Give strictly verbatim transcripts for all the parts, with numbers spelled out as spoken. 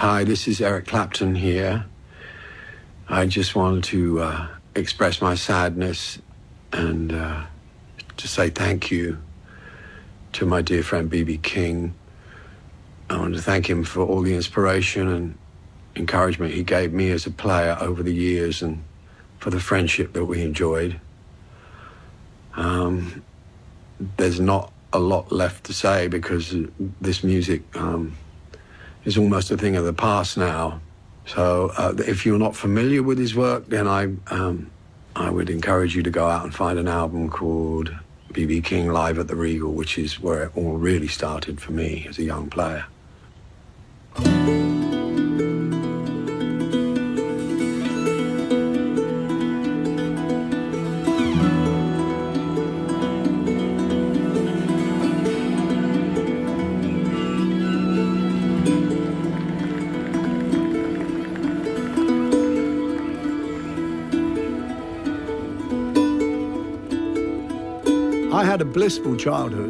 Hi, this is Eric Clapton here. I just wanted to uh, express my sadness and uh, to say thank you to my dear friend B B King. I want to thank him for all the inspiration and encouragement he gave me as a player over the years and for the friendship that we enjoyed. Um, there's not a lot left to say because this music um, is almost a thing of the past now. So uh, if you're not familiar with his work, then I, um, I would encourage you to go out and find an album called B B King Live at the Regal, which is where it all really started for me as a young player. I had a blissful childhood.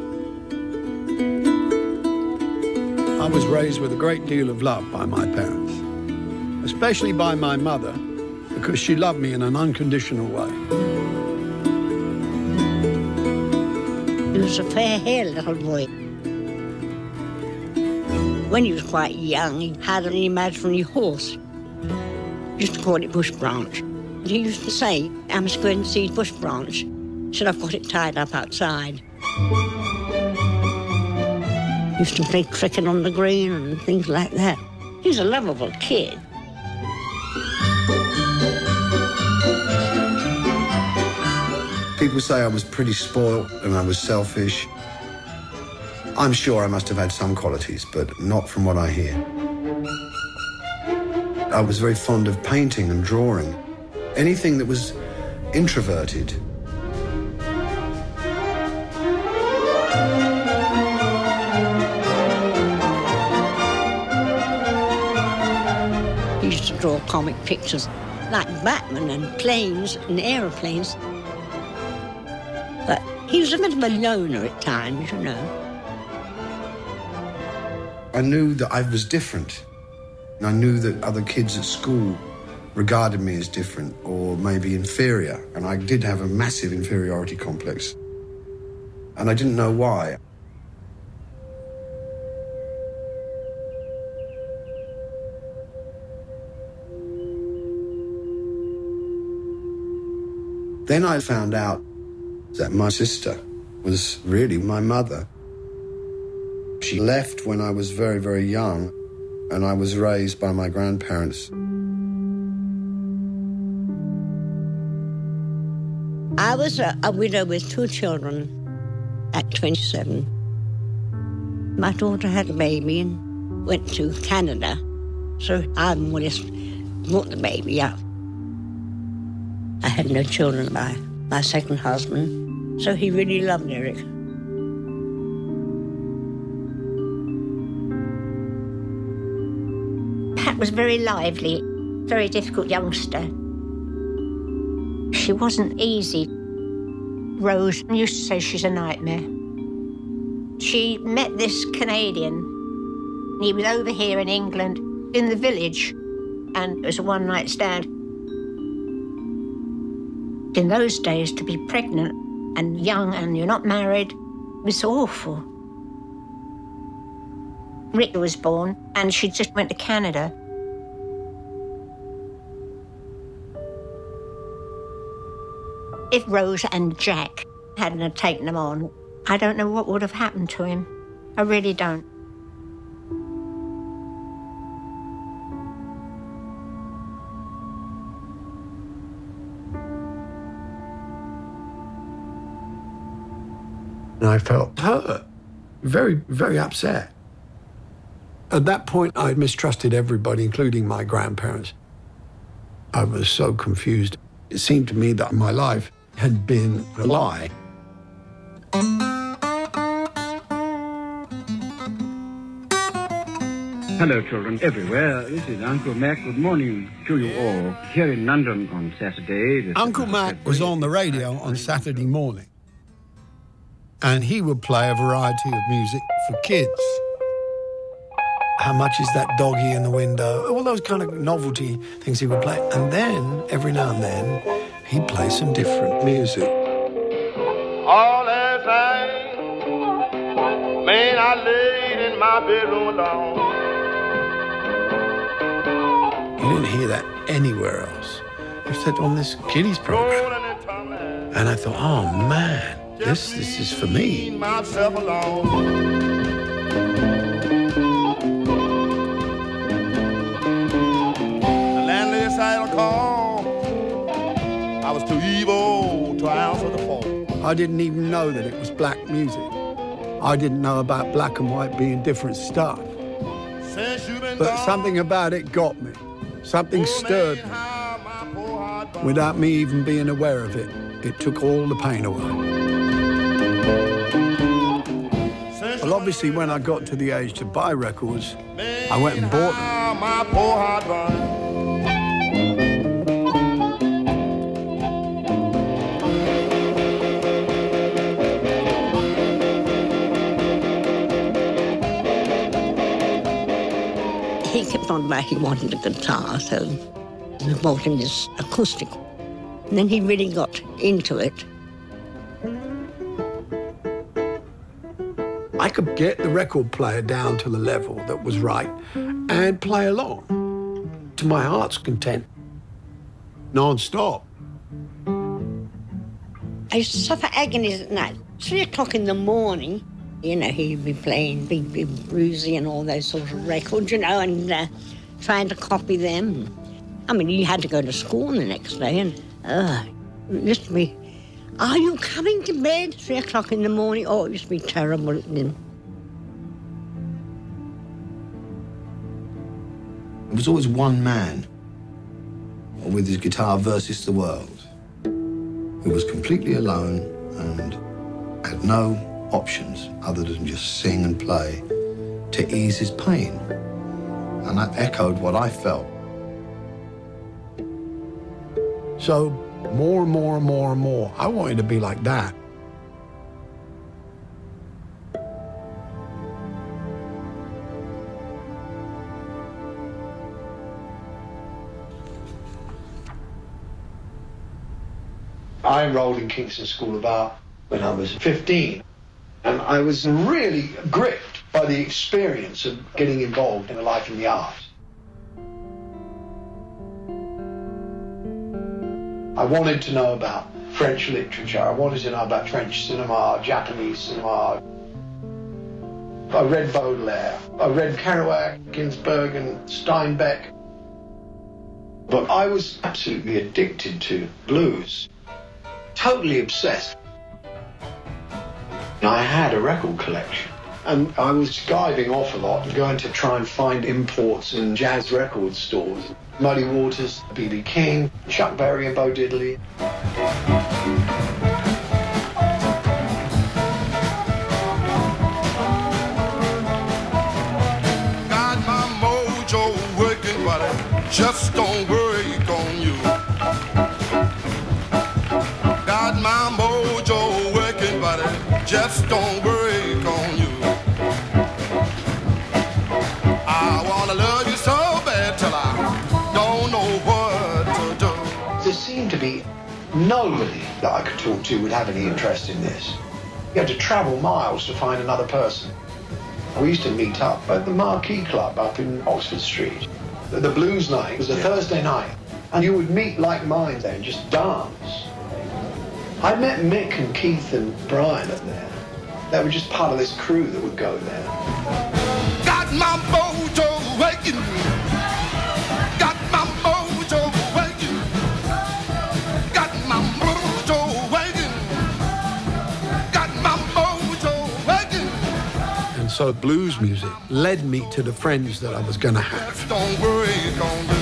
I was raised with a great deal of love by my parents, especially by my mother, because she loved me in an unconditional way. He was a fair-haired little boy. When he was quite young, he had an imaginary horse. He used to call it Bush Branch. He used to say, I must go and see Bush Branch. He said, I've got it tied up outside. He used to play cricket on the green and things like that. He was a lovable kid. People say I was pretty spoilt and I was selfish. I'm sure I must have had some qualities, but not from what I hear. I was very fond of painting and drawing. Anything that was introverted. He used to draw comic pictures, like Batman and planes and aeroplanes. But he was a bit of a loner at times, you know. I knew that I was different. And I knew that other kids at school regarded me as different or maybe inferior. And I did have a massive inferiority complex. And I didn't know why. Then I found out that my sister was really my mother. She left when I was very, very young, and I was raised by my grandparents. I was a, a widow with two children at twenty-seven. My daughter had a baby and went to Canada, so I more or less brought the baby up. I had no children by my second husband, so he really loved Eric. Pat was very lively, very difficult youngster. She wasn't easy. Rose used to say she's a nightmare. She met this Canadian. He was over here in England, in the village, and it was a one-night stand. In those days, to be pregnant and young and you're not married was awful. Rick was born and she just went to Canada. If Rose and Jack hadn't have taken him on, I don't know what would have happened to him. I really don't. And I felt hurt, very, very upset. At that point, I mistrusted everybody, including my grandparents. I was so confused. It seemed to me that my life had been a lie. Hello, children everywhere. This is Uncle Mac. Good morning to you all. Here in London on Saturday. Uncle Mac was on the radio on Saturday morning, and he would play a variety of music for kids. How much is that doggy in the window? All those kind of novelty things he would play. And then, every now and then, he'd play some different music. All last night, man, I laid in my bedroom alone. You didn't hear that anywhere else, except on this kiddies program. And I thought, oh man, this this is for me. Myself alone. The landlady said a call. I was too evil to answer the phone. I didn't even know that it was black music. I didn't know about black and white being different stuff. But something about it got me. Something stirred me. Without me even being aware of it, it took all the pain away. Well, obviously, when I got to the age to buy records, I went and bought them. My poor heart burned. He kept on about he wanted a guitar, so we bought him this acoustic. And then he really got into it. I could get the record player down to the level that was right and play along to my heart's content, non-stop. I used to suffer agonies at night. Three o'clock in the morning, you know, he'd be playing Big Big Brucey and all those sort of records, you know, and uh, trying to copy them. I mean, you had to go to school the next day, and uh, it used to be, are you coming to bed? Three o'clock in the morning? Oh, it used to be terrible. Then. It was always one man with his guitar versus the world, who was completely alone and had no options other than just sing and play to ease his pain. And that echoed what I felt. So more and more and more and more, I wanted to be like that. I enrolled in Kingston School of Art when I was fifteen, and I was really gripped by the experience of getting involved in a life in the arts. I wanted to know about French literature. I wanted to know about French cinema, Japanese cinema. I read Baudelaire. I read Kerouac, Ginsberg, and Steinbeck. But I was absolutely addicted to blues. Totally obsessed. I had a record collection, and I was skiving off a lot and going to try and find imports in jazz record stores. Muddy Waters, B B King, Chuck Berry and Bo Diddley. Got my mojo working, but I just don't work on you. Got my mojo working, but I just don't work on you. I wanna love you so bad till I don't know what to do. There seemed to be nobody that I could talk to would have any interest in this. You had to travel miles to find another person. We used to meet up at the Marquee Club up in Oxford Street. The, the blues night was a yeah. Thursday night, and you would meet like minds there and just dance. I met Mick and Keith and Brian up there. They were just part of this crew that would go there. Got my mojo waking. Got my mojo waking. Got my mojo waking. Got my mojo waking. And so blues music led me to the friends that I was going to have. Don't worry, don't do.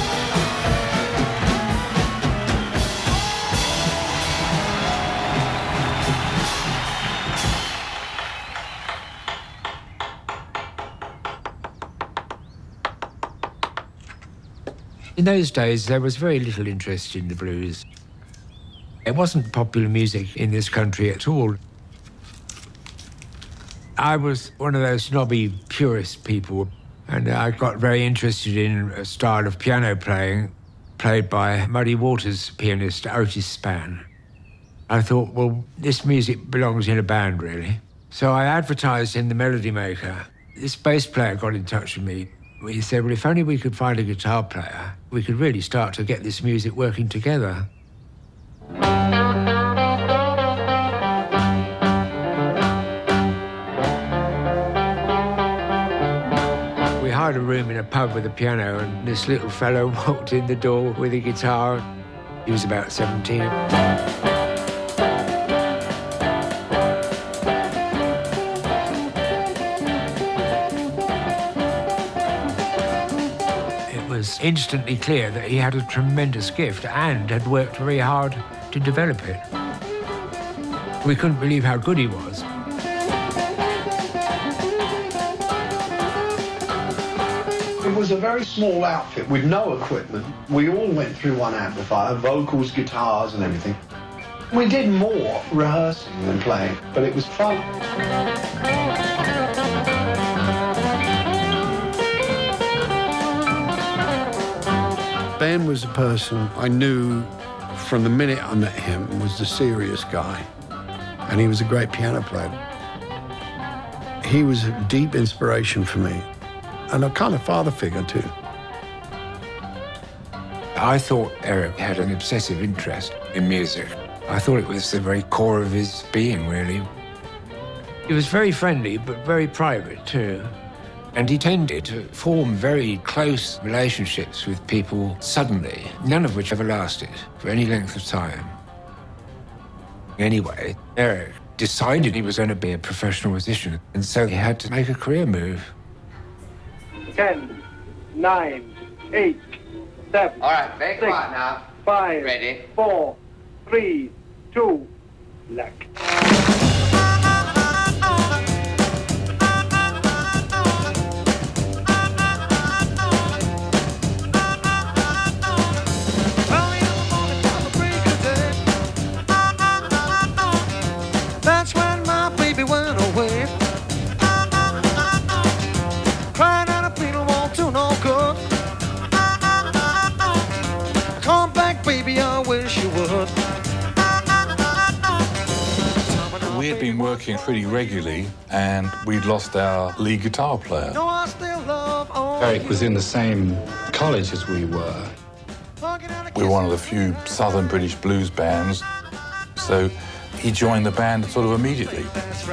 In those days, there was very little interest in the blues. It wasn't popular music in this country at all. I was one of those snobby, purist people, And I got very interested in a style of piano playing played by Muddy Waters pianist Otis Spann. I thought, well, this music belongs in a band, really. So I advertised in the Melody Maker. This bass player got in touch with me. He said, well, if only we could find a guitar player, we could really start to get this music working together. We hired a room in a pub with a piano, and this little fellow walked in the door with a guitar. He was about seventeen. Instantly clear that he had a tremendous gift and had worked very hard to develop it. We couldn't believe how good he was. It was a very small outfit with no equipment. We all went through one amplifier, vocals, guitars and everything. We did more rehearsing than playing, but it was fun. Ben was a person I knew from the minute I met him was the serious guy, and he was a great piano player. He was a deep inspiration for me, and a kind of father figure too. I thought Eric had an obsessive interest in music. I thought it was the very core of his being, really. He was very friendly, but very private too. And he tended to form very close relationships with people suddenly, none of which ever lasted for any length of time. Anyway, Eric decided he was going to be a professional musician, and so he had to make a career move. Ten, nine, eight, seven, All right, very six, quiet now. five, Ready? four, three, two, luck. We had been working pretty regularly, and we'd lost our lead guitar player. Eric was in the same college as we were. We were one of the few southern British blues bands, so he joined the band sort of immediately.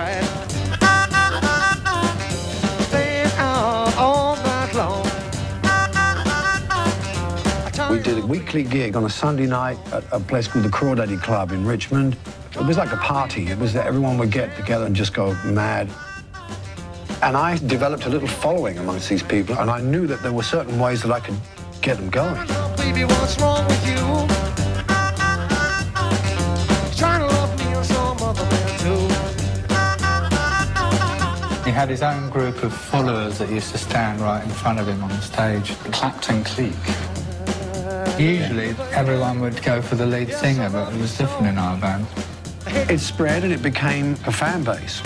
We did a weekly gig on a Sunday night at a place called the Crawdaddy Club in Richmond. It was like a party. It was that everyone would get together and just go mad. And I developed a little following amongst these people, and I knew that there were certain ways that I could get them going. Baby, what's wrong with you? Trying to love me or some other man too. He had his own group of followers that used to stand right in front of him on the stage, the Clapton clique. Usually, everyone would go for the lead singer, but it was different in our band. It spread and it became a fan base.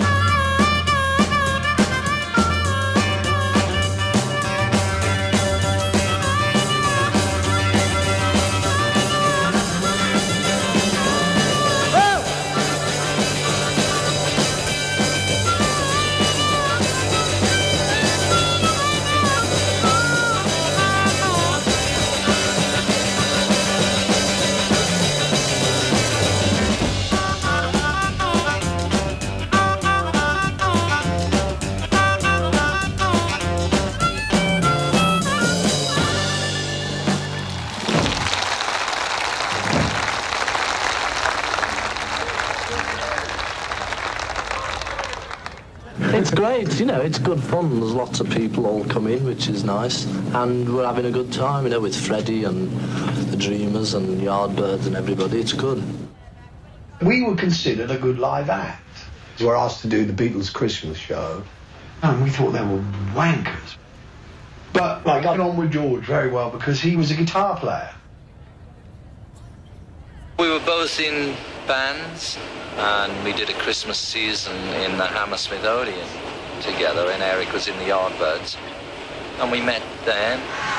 It's great, you know, it's good fun. There's lots of people all come in, which is nice. And we're having a good time, you know, with Freddie and the Dreamers and Yardbirds and everybody. It's good. We were considered a good live act. We were asked to do the Beatles' Christmas show, and we thought they were wankers. But I got on with George very well because he was a guitar player. We were both in bands, and we did a Christmas season in the Hammersmith Odeon together, and Eric was in the Yardbirds. and we met there.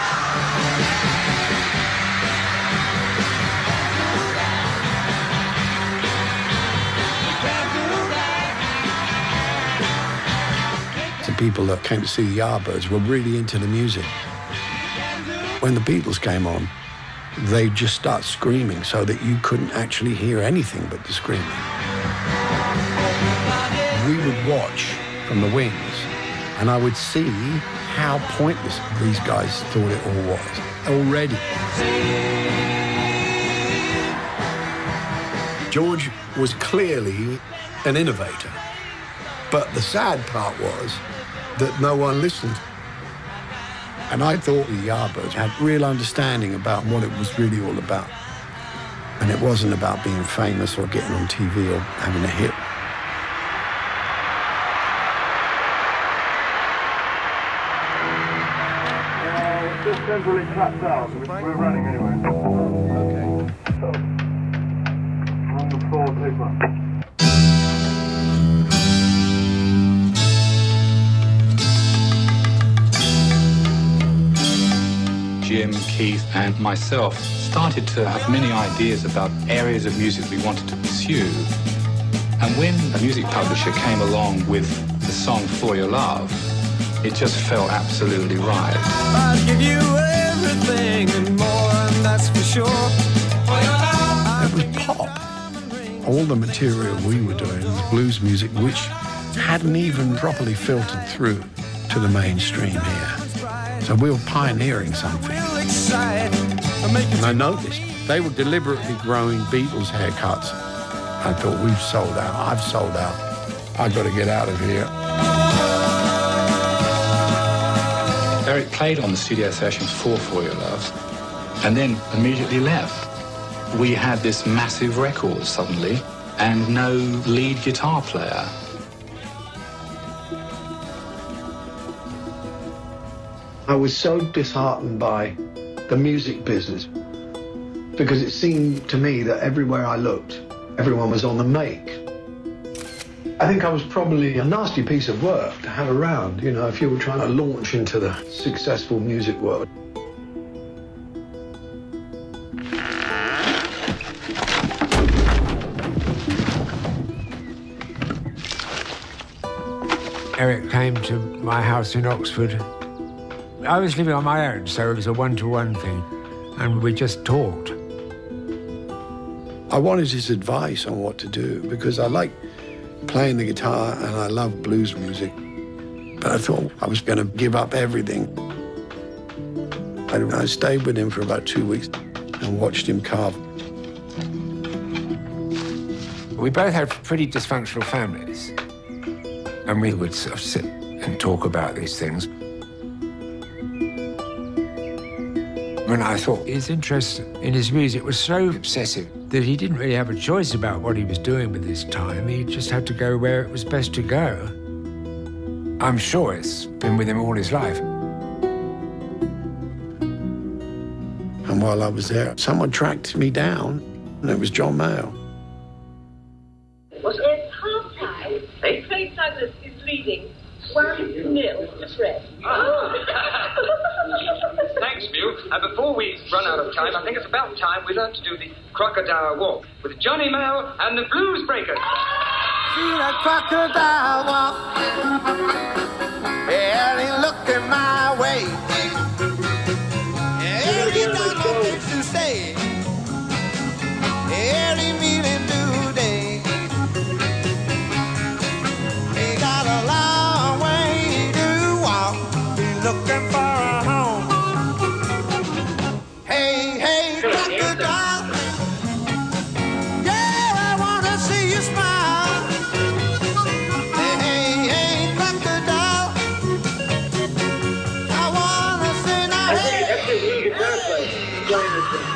The people that came to see the Yardbirds were really into the music. When the Beatles came on, they'd just start screaming so that you couldn't actually hear anything but the screaming. We would watch from the wings, and I would see how pointless these guys thought it all was already. George was clearly an innovator, but the sad part was that no one listened. And I thought the Yardbirds had real understanding about what it was really all about. And it wasn't about being famous or getting on T V or having a hit. Uh, just centrally clapped out. We're running anyway. Okay. So, on the floor, take one. Jim, Keith, and myself started to have many ideas about areas of music we wanted to pursue. And when a music publisher came along with the song For Your Love, it just felt absolutely right. I'll give you everything and more, and that's for sure. For your love. It was pop. All the material we were doing was blues music, which hadn't even properly filtered through to the mainstream here. So we were pioneering something. And I noticed they were deliberately growing Beatles haircuts. I thought, we've sold out. I've sold out. I've got to get out of here. Eric played on the studio sessions for For Your Love and then immediately left. We had this massive record suddenly and no lead guitar player. I was so disheartened by the music business because it seemed to me that everywhere I looked, everyone was on the make. I think I was probably a nasty piece of work to have around, you know, if you were trying to launch into the successful music world. Eric came to my house in Oxford. I was living on my own, so it was a one-to-one thing, and we just talked. I wanted his advice on what to do because I like playing the guitar and I love blues music, but I thought I was going to give up everything. I, I stayed with him for about two weeks and watched him carve. We both had pretty dysfunctional families, and we would sort of sit and talk about these things. When I thought his interest in his music was so obsessive that he didn't really have a choice about what he was doing with his time. He just had to go where it was best to go. I'm sure it's been with him all his life. And while I was there, someone tracked me down, and it was John Mayall. Well, it's half time. Craig Douglas is leading one nil to Fred. Thanks, Mew. And before we run out of time, I think it's about time we learn to do the crocodile walk with Johnny Mayall and the Blues Breakers. See that crocodile walk, and he looking my way. And he got no things to say, and he really do day. He got a long way to walk, he's looking for a home. Hey, hey, crocodile, yeah, I wanna see you smile. Hey, hey, hey, crocodile, I wanna see now. Hey, That's a really guitar player. Playing this thing.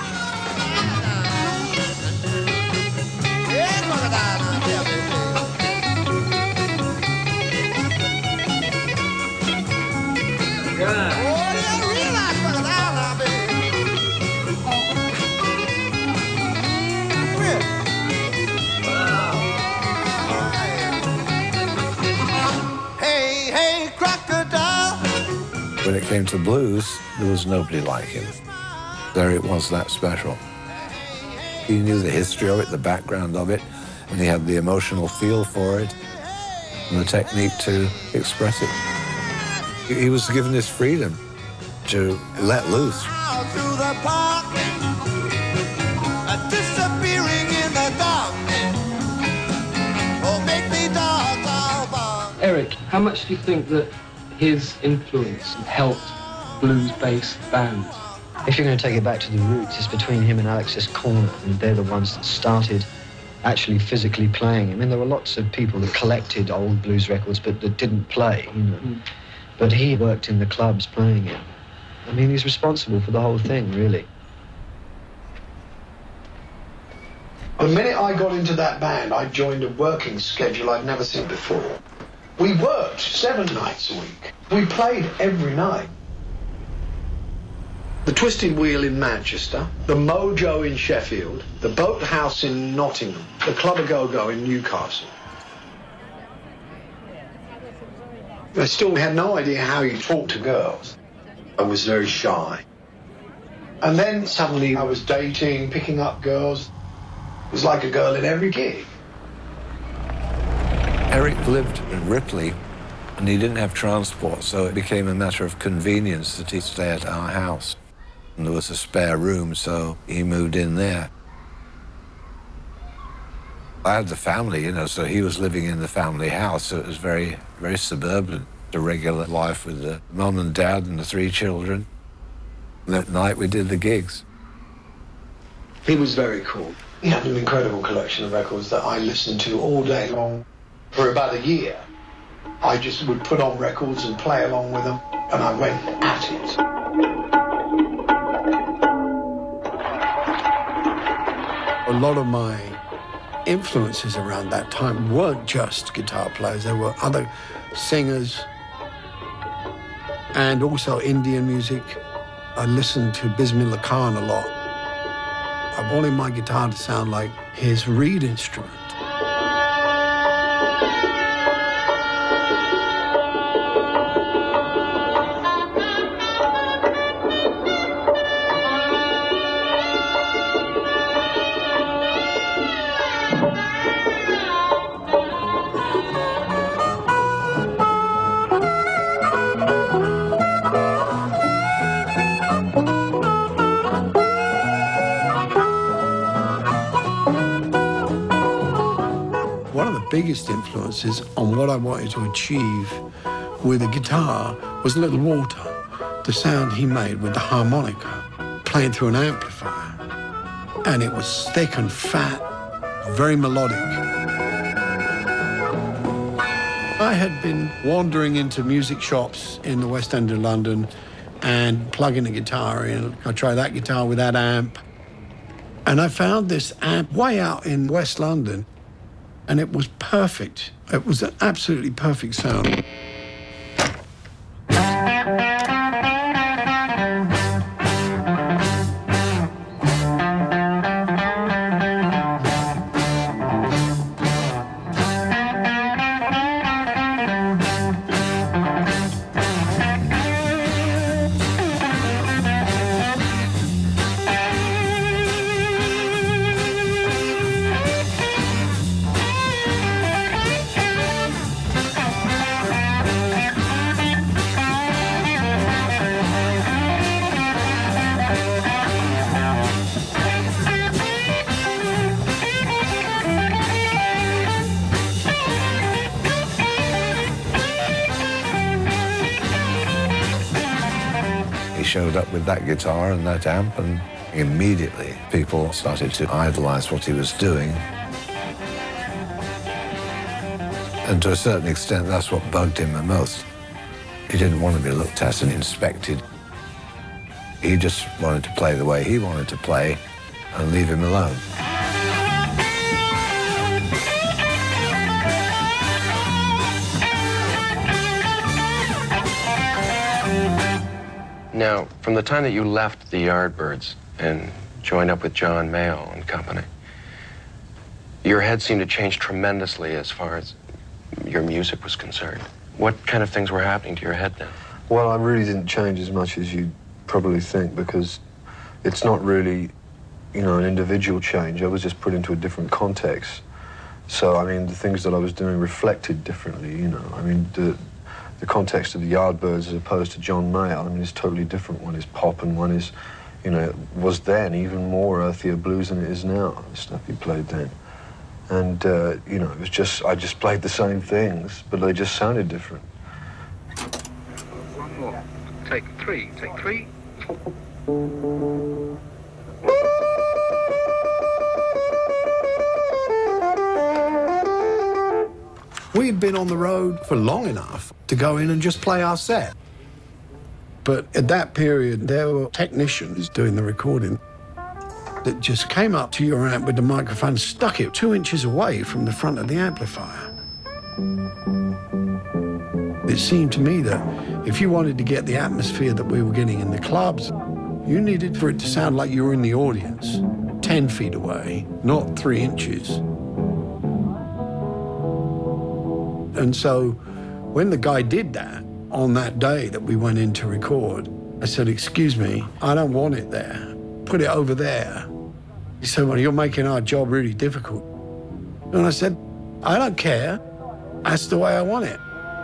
yeah, crocodile, yeah, baby. Yeah. it came to blues, there was nobody like him. There it was that special. He knew the history of it, the background of it, and he had the emotional feel for it and the technique to express it. He was given his freedom to let loose. Through the park, disappearing in the dark. Oh, make me dark, dark, dark. Eric, how much do you think that his influence helped blues-based bands? If you're going to take it back to the roots, it's between him and Alexis Korner, and they're the ones that started actually physically playing. I mean, there were lots of people that collected old blues records but that didn't play, you know. Mm. But he worked in the clubs playing it. I mean, he's responsible for the whole thing, really. The minute I got into that band, I joined a working schedule I'd never seen before. We worked seven nights a week. We played every night. The Twisted Wheel in Manchester, the Mojo in Sheffield, the Boathouse in Nottingham, the Club A Go-Go in Newcastle. I still had no idea how you talk to girls. I was very shy. And then suddenly I was dating, picking up girls. It was like a girl in every gig. Eric lived in Ripley, and he didn't have transport, so it became a matter of convenience that he'd stay at our house. And there was a spare room, so he moved in there. I had the family, you know, so he was living in the family house, so it was very, very suburban, a regular life with the mum and dad and the three children. And at night we did the gigs. He was very cool. He had an incredible collection of records that I listened to all day long. For about a year, I just would put on records and play along with them, and I went at it. A lot of my influences around that time weren't just guitar players. There were other singers and also Indian music. I listened to Bismillah Khan a lot. I wanted my guitar to sound like his reed instrument. Biggest influences on what I wanted to achieve with the guitar was Little Walter, the sound he made with the harmonica, playing through an amplifier. And it was thick and fat, very melodic. I had been wandering into music shops in the West End of London and plugging a guitar in. I tried that guitar with that amp. And I found this amp way out in West London. And it was perfect. It was an absolutely perfect sound. Showed up with that guitar and that amp, and immediately people started to idolize what he was doing. And to a certain extent, that's what bugged him the most. He didn't want to be looked at and inspected. He just wanted to play the way he wanted to play and leave him alone. Now, from the time that you left the Yardbirds and joined up with John Mayall and company, your head seemed to change tremendously as far as your music was concerned. What kind of things were happening to your head then? Well, I really didn't change as much as you'd probably think, because it's not really, you know, an individual change. I was just put into a different context. So, I mean, the things that I was doing reflected differently, you know. I mean, the, the context of the Yardbirds as opposed to John Mayall, I mean, it's totally different. One is pop and one is, you know, was then even more earthier blues than it is now, the stuff he played then. And, uh, you know, it was just, I just played the same things, but they just sounded different. One more. Take three. Take three. We had been on the road for long enough to go in and just play our set. But at that period, there were technicians doing the recording that just came up to your amp with the microphone, stuck it two inches away from the front of the amplifier. It seemed to me that if you wanted to get the atmosphere that we were getting in the clubs, you needed for it to sound like you were in the audience, ten feet away, not three inches. And so when the guy did that, on that day that we went in to record, I said, excuse me, I don't want it there. Put it over there. He said, well, you're making our job really difficult. And I said, I don't care. That's the way I want it.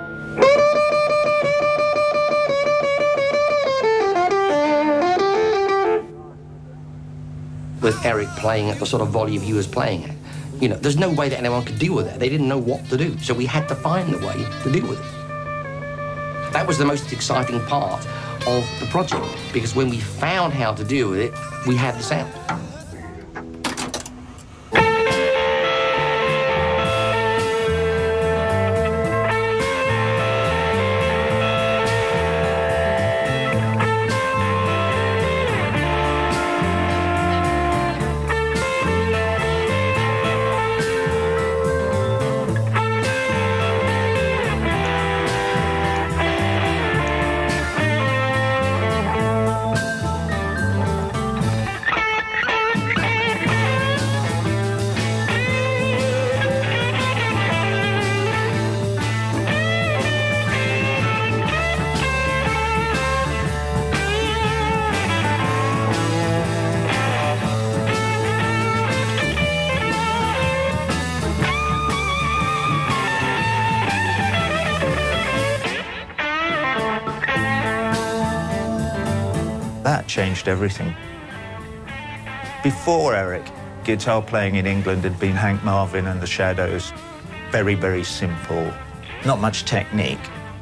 With Eric playing at the sort of volume he was playing at, you know, there's no way that anyone could deal with it. They didn't know what to do, so we had to find a way to deal with it. That was the most exciting part of the project, because when we found how to deal with it, we had the sound. That changed everything. Before Eric, guitar playing in England had been Hank Marvin and the Shadows. Very, very simple, not much technique.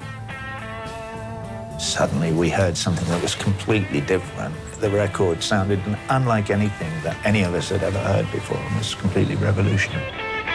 Suddenly we heard something that was completely different. The record sounded unlike anything that any of us had ever heard before. It was completely revolutionary.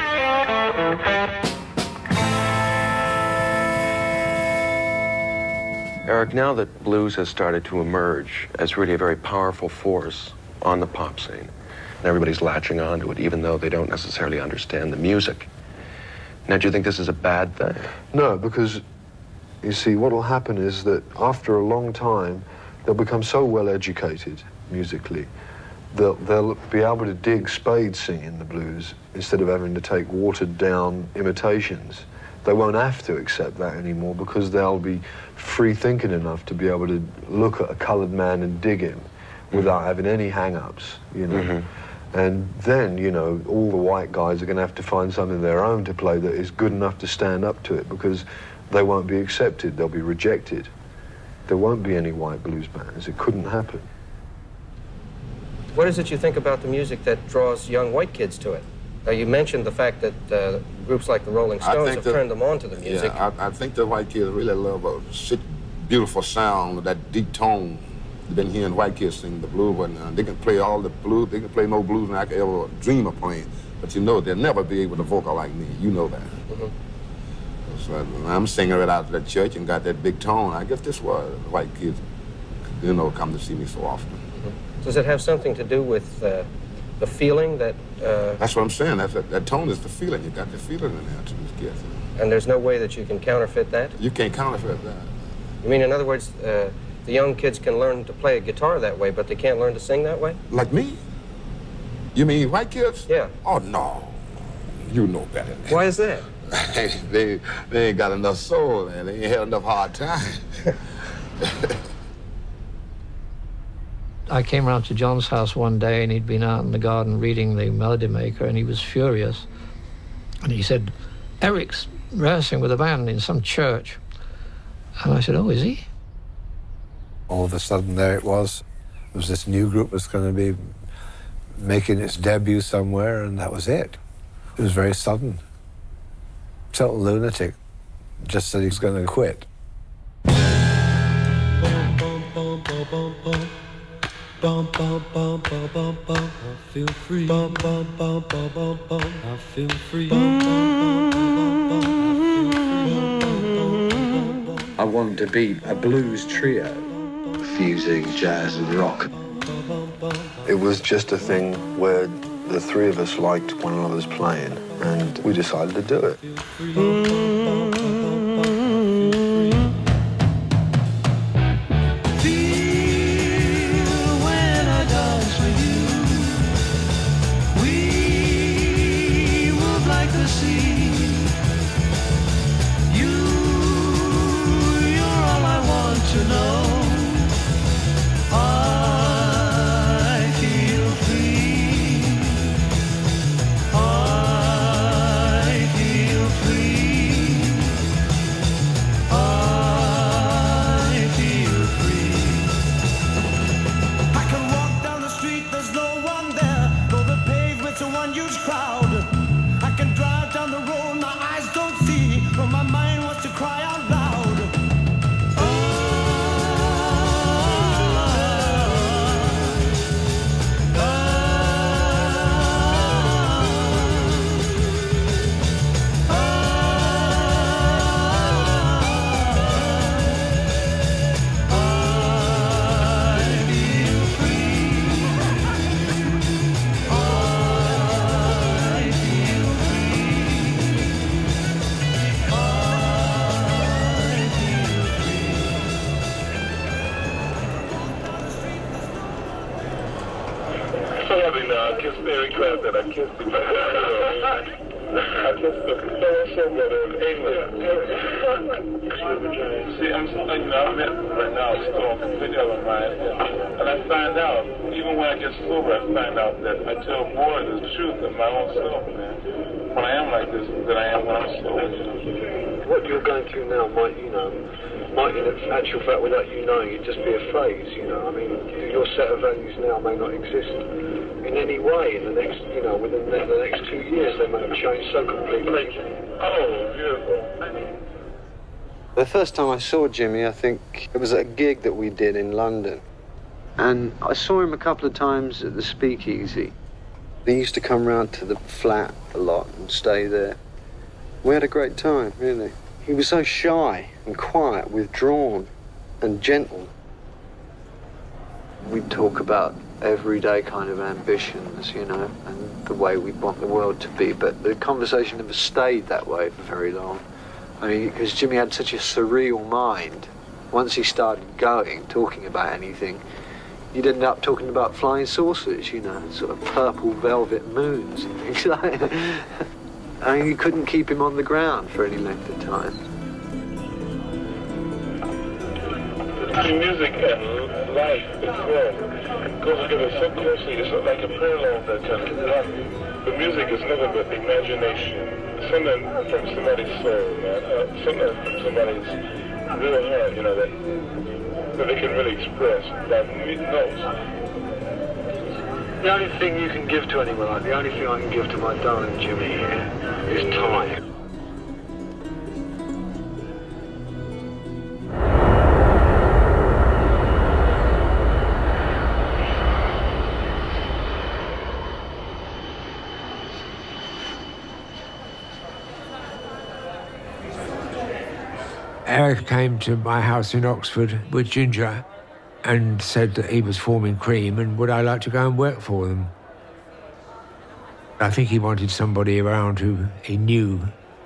Eric, now that blues has started to emerge as really a very powerful force on the pop scene, and everybody's latching onto it, even though they don't necessarily understand the music. Now, do you think this is a bad thing? No, because, you see, what will happen is that after a long time, they'll become so well educated musically, they'll, they'll be able to dig spade singing the blues instead of having to take watered down imitations. They won't have to accept that anymore because they'll be free thinking enough to be able to look at a coloured man and dig him without having any hang-ups, you know. Mm-hmm. And then, you know, all the white guys are going to have to find something of their own to play that is good enough to stand up to it, because they won't be accepted, they'll be rejected. There won't be any white blues bands. It couldn't happen. What is it you think about the music that draws young white kids to it? Now, you mentioned the fact that uh, groups like the Rolling Stones have that, turned them on to the music. Yeah, I, I think the white kids really love a shit, beautiful sound, that deep tone. You've been hearing white kids sing the blues, but uh, they can play all the blues. They can play more blues than I could ever dream of playing. But you know, they'll never be able to vocal like me. You know that. Mm-hmm. So I'm singing right out of that church and got that big tone. I guess this was white kids, you know, come to see me so often. Mm-hmm. Does it have something to do with uh, the feeling that... Uh, That's what I'm saying. That's a, that tone is the feeling. You got the feeling in there to these kids. And there's no way that you can counterfeit that? You can't counterfeit that. You mean, in other words, uh, the young kids can learn to play a guitar that way, but they can't learn to sing that way? Like me? You mean white kids? Yeah. Oh, no. You know better. Why is that? they, they ain't got enough soul, man. They ain't had enough hard time. I came round to John's house one day and he'd been out in the garden reading the Melody Maker and he was furious. And he said, Eric's rehearsing with a band in some church. And I said, oh, is he? All of a sudden, there it was. There was this new group that's going to be making its debut somewhere, and that was it. It was very sudden. Total lunatic. Just said he was going to quit. Bum, bum, bum, bum, bum, bum. I feel free. Bum, bum, bum, bum, bum, bum. I feel free. Bum, bum, bum, bum, bum, bum. I wanted to be a blues trio, fusing jazz and rock. It was just a thing where the three of us liked one another's playing, and we decided to do it. What you're going through now might, you know, might in actual fact, without you knowing it, just be a phase, you know. I mean, your set of values now may not exist in any way in the next, you know, within the, the next two years. They may have changed so completely. Oh, beautiful. The first time I saw Jimmy, I think it was at a gig that we did in London. And I saw him a couple of times at the Speakeasy. He used to come round to the flat a lot and stay there. We had a great time, really. He was so shy and quiet, withdrawn and gentle. We'd talk about everyday kind of ambitions, you know, and the way we want the world to be, but the conversation never stayed that way for very long. I mean, because Jimmy had such a surreal mind. Once he started going, talking about anything, you'd end up talking about flying saucers, you know, sort of purple velvet moons and things like that. I mean, you couldn't keep him on the ground for any length of time. Between music and life itself goes together so closely. It's like a parallel that kind of run. The music is nothing but imagination. Something from somebody's soul, man. Uh, something from somebody's real heart, you know, that, that they can really express by notes. The only thing you can give to anyone, like the only thing I can give to my darling Jimmy here, is time. Eric came to my house in Oxford with Ginger and said that he was forming Cream and would I like to go and work for them. I think he wanted somebody around who he knew.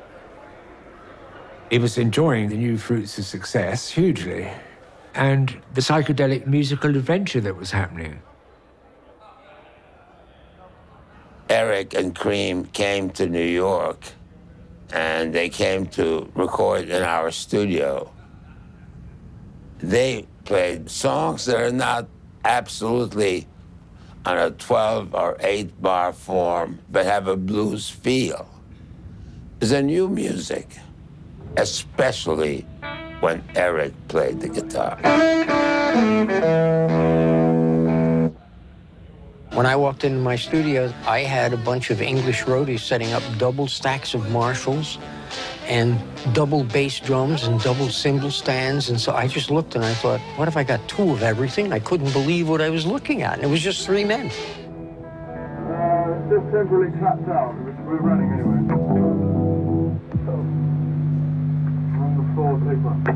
He was enjoying the new fruits of success hugely and the psychedelic musical adventure that was happening. Eric and Cream came to New York and they came to record in our studio. they played songs that are not absolutely on a twelve or eight bar form, but have a blues feel. It's a new music, especially when Eric played the guitar. When I walked into my studio, I had a bunch of English roadies setting up double stacks of Marshalls and double bass drums and double cymbal stands. And so I just looked and I thought, what if I got two of everything? I couldn't believe what I was looking at. And it was just three men. Uh, it's just temporarily clapped out. We're running anyway. So, on the floor, big one.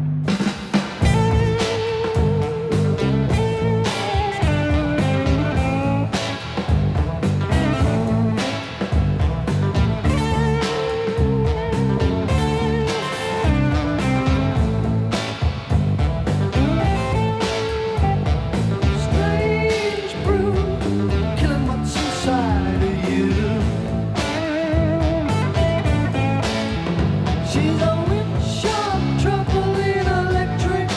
She's a witch of trouble in electric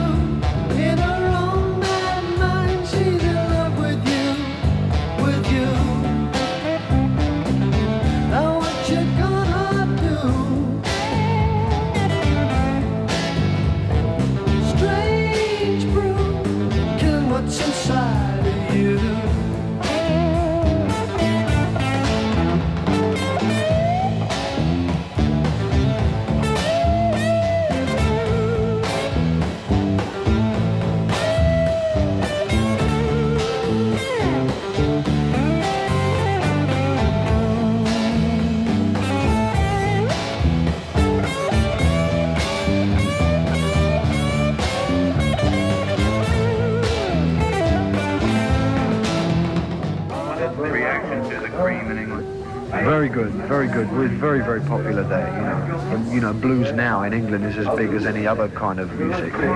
Very good, very good. We're very, very popular there, you know. And, you know, blues now in England is as big as any other kind of music. Who's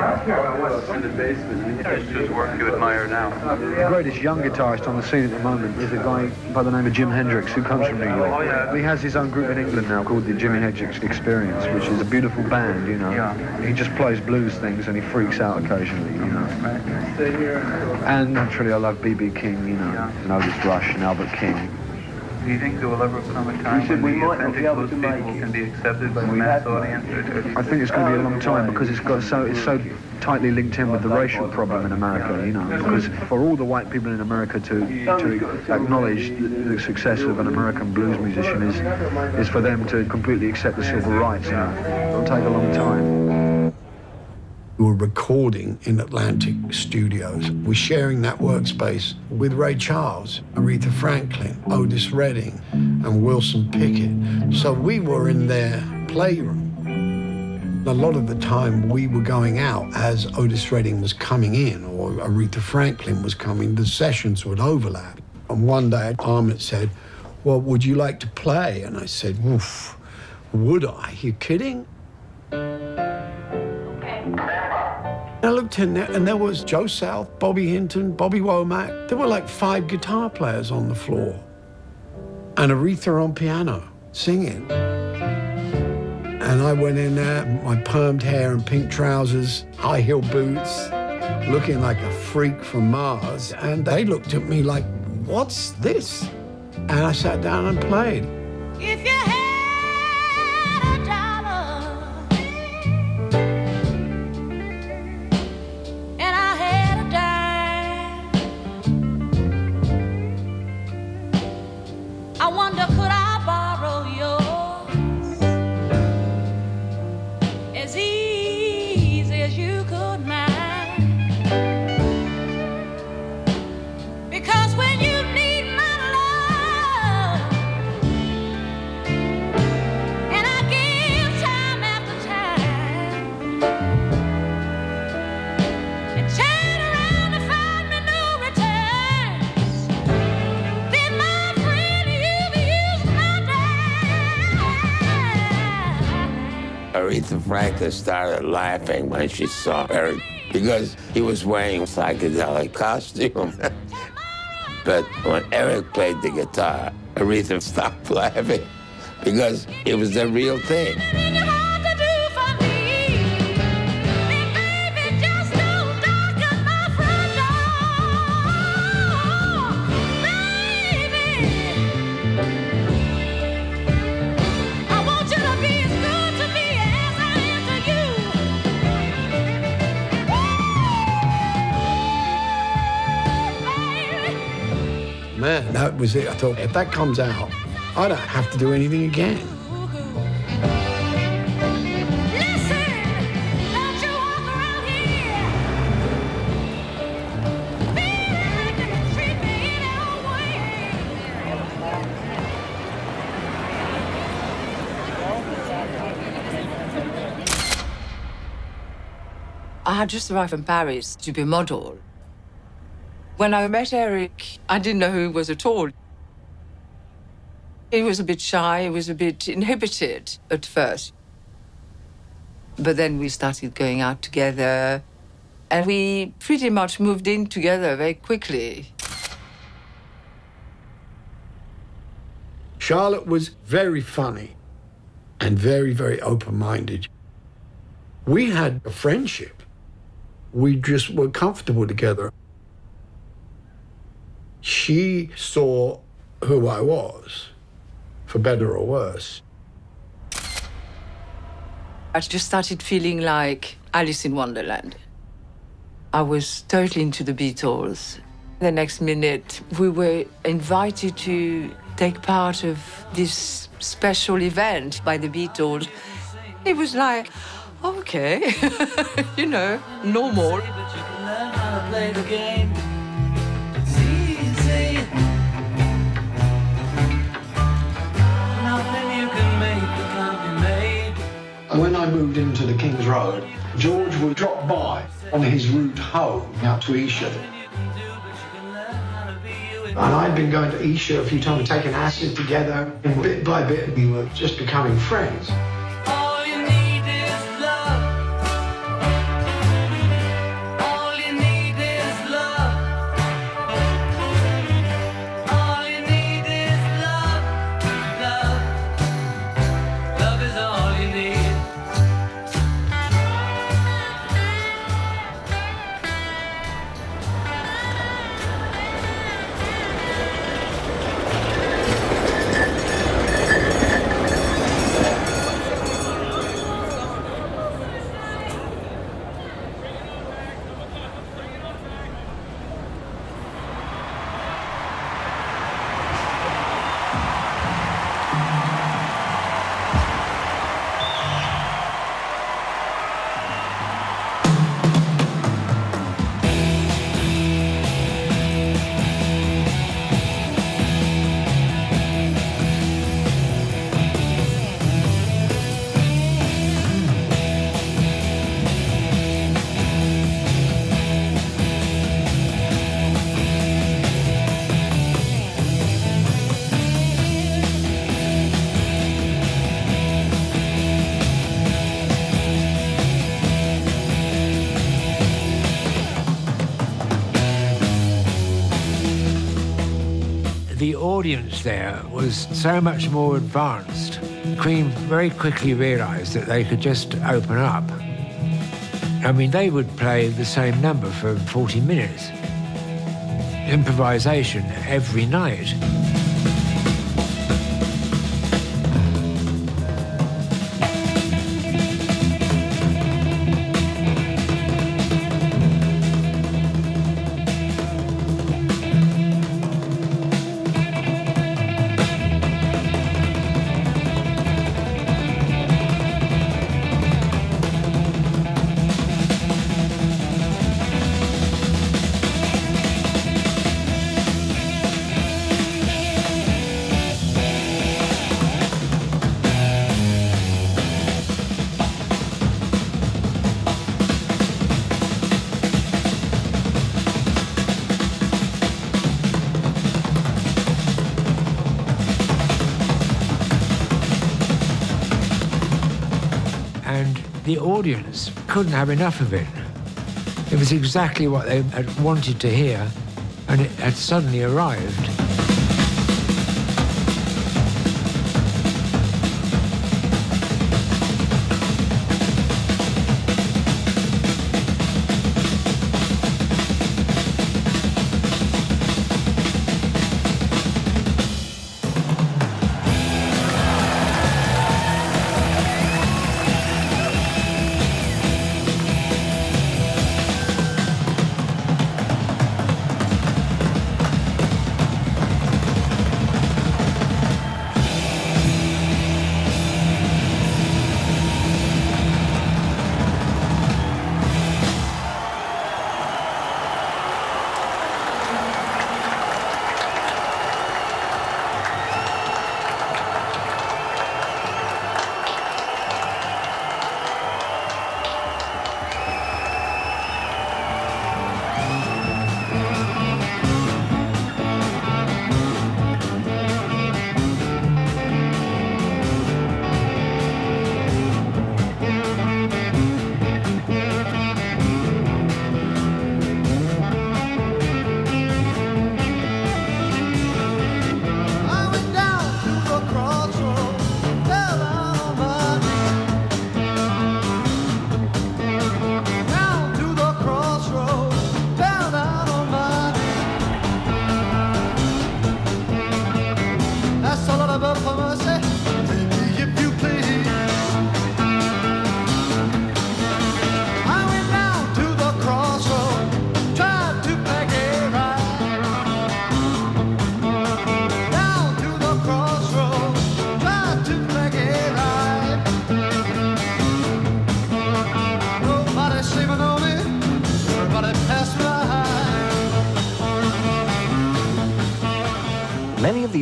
whose work you admire now? The greatest young guitarist on the scene at the moment is a guy by the name of Jim Hendrix, who comes from New York. Oh, yeah. He has his own group in England now called the Jimi Hendrix Experience, which is a beautiful band, you know. Yeah. He just plays blues things and he freaks out occasionally, you know. And naturally I love B B King, you know, yeah. and Otis Rush and Albert King. Do you think there will ever come a time when the authentic blues people can be accepted by the mass audience? I think it's going to be a long time because it's got so it's so tightly linked in with the racial problem in America, you know. Because for all the white people in America to to acknowledge the, the success of an American blues musician is is for them to completely accept the civil rights, you know. It'll take a long time. We were recording in Atlantic Studios. We're sharing that workspace with Ray Charles, Aretha Franklin, Otis Redding, and Wilson Pickett. So we were in their playroom. A lot of the time we were going out as Otis Redding was coming in or Aretha Franklin was coming. The sessions would overlap. And one day Ahmet said, well, would you like to play? And I said, oof, would I? You kidding? I looked in there, and there was Joe South, Bobby Hinton, Bobby Womack. There were like five guitar players on the floor. And Aretha on piano, singing. And I went in there, my permed hair and pink trousers, high heel boots, looking like a freak from Mars. And they looked at me like, what's this? And I sat down and played. If you had a dollar and I had a dime, I wonder could I borrow yours as easy as you could mine? Because when you need my love and I give time after time and turn around to find me no returns, then my friend, you've used my time. Aretha Franklin started laughing when she saw Eric because he was wearing a psychedelic costume. But when Eric played the guitar, Aretha stopped laughing because it was the real thing. Hard to do for me, then baby, just don't was it. I thought, if that comes out, I don't have to do anything again. I had just arrived from Paris to be a model. When I met Eric, I didn't know who he was at all. He was a bit shy, he was a bit inhibited at first. But then we started going out together, and we pretty much moved in together very quickly. Charlotte was very funny and very, very open-minded. We had a friendship. We just were comfortable together. She saw who I was, for better or worse. I just started feeling like Alice in Wonderland. I was totally into the Beatles. The next minute, we were invited to take part of this special event by the Beatles. It was like, okay, you know, normal. When I moved into the King's Road, George would drop by on his route home out to Esher. And I'd been going to Esher a few times, taking acid together, and bit by bit we were just becoming friends. The audience there was so much more advanced. Queen very quickly realised that they could just open up. I mean, they would play the same number for forty minutes. Improvisation every night. The audience couldn't have enough of it. It was exactly what they had wanted to hear, and it had suddenly arrived.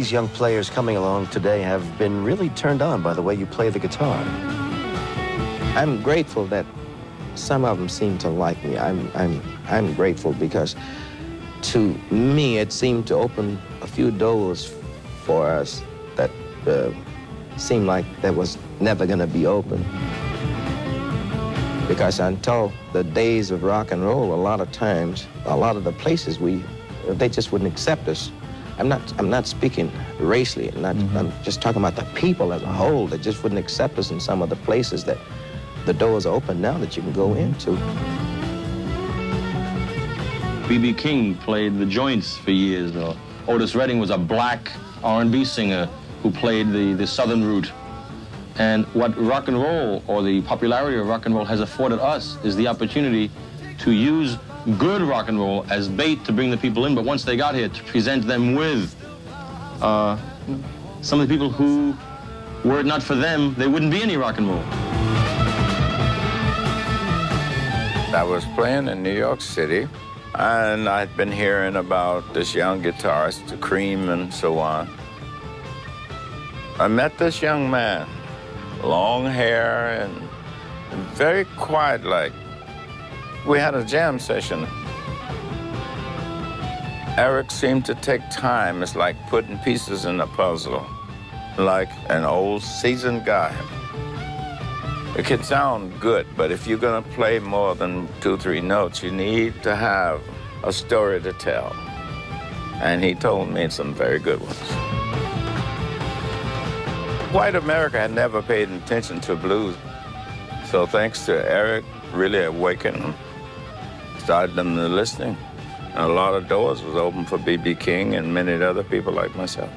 these young players coming along today have been really turned on by the way you play the guitar. I'm grateful that some of them seem to like me. I'm, I'm, I'm grateful because to me it seemed to open a few doors for us that uh, seemed like that was never going to be open. Because until the days of rock and roll, a lot of times, a lot of the places we, they just wouldn't accept us. I'm not, I'm not speaking racially, I'm, not, mm-hmm. I'm just talking about the people as a whole that just wouldn't accept us in some of the places that the doors are open now that you can go into. B B King played the joints for years, or Otis Redding was a black R and B singer who played the, the southern route. And what rock and roll, or the popularity of rock and roll, has afforded us is the opportunity to use good rock and roll as bait to bring the people in, but once they got here, to present them with uh, some of the people who, were it not for them, there wouldn't be any rock and roll. I was playing in New York City, and I'd been hearing about this young guitarist, Cream and so on. I met this young man, long hair and very quiet-like. We had a jam session. Eric seemed to take time. It's like putting pieces in a puzzle, like an old seasoned guy. It can sound good, but if you're gonna play more than two, three notes, you need to have a story to tell. And he told me some very good ones. White America had never paid attention to blues. So thanks to Eric, really awakened them, started them to listening. And a lot of doors was open for B B King and many other people like myself.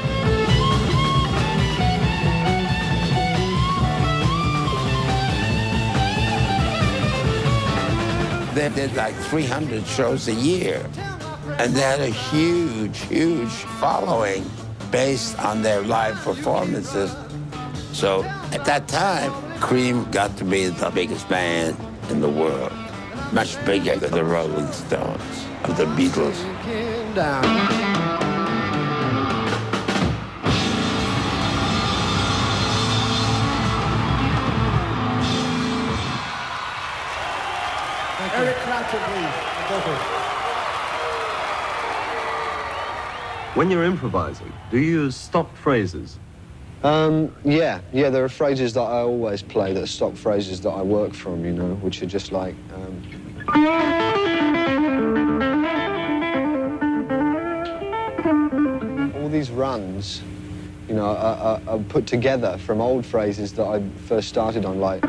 They did like three hundred shows a year, and they had a huge, huge following based on their live performances. So at that time, Cream got to be the biggest band in the world, much bigger than the Rolling Stones or the Beatles. Eric Clapton, please. When you're improvising, do you use stock phrases? Um, yeah, yeah, there are phrases that I always play that are stock phrases that I work from, you know, which are just like... Um... All these runs, you know, are, are, are put together from old phrases that I first started on, like...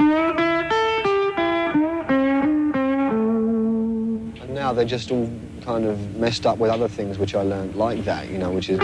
And now they're just all kind of messed up with other things which I learned like that, you know, which is...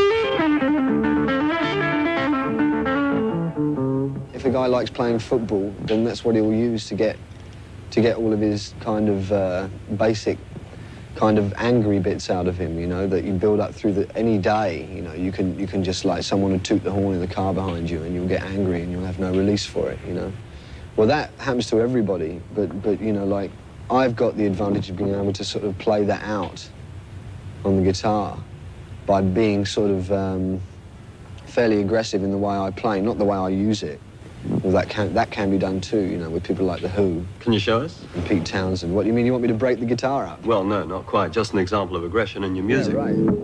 If a guy likes playing football, then that's what he'll use to get to get all of his kind of uh, basic kind of angry bits out of him, you know, that you build up through the, any day, you know. You can, you can just, like, someone will toot the horn in the car behind you and you'll get angry and you'll have no release for it, you know. Well, that happens to everybody, but, but you know, like, I've got the advantage of being able to sort of play that out on the guitar by being sort of um, fairly aggressive in the way I play, not the way I use it. Well, that can, that can be done too, you know, with people like The Who. Can you show us? And Pete Townsend. What do you mean, you want me to break the guitar up? Well, no, not quite. Just an example of aggression in your music. Yeah, right.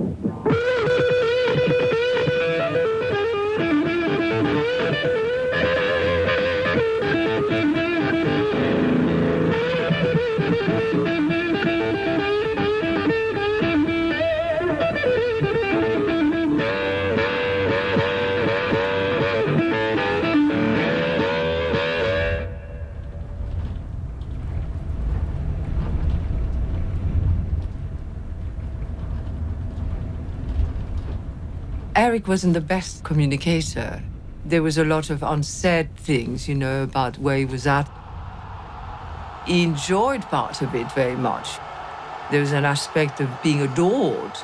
Eric wasn't the best communicator. There was a lot of unsaid things, you know, about where he was at. He enjoyed part of it very much. There was an aspect of being adored.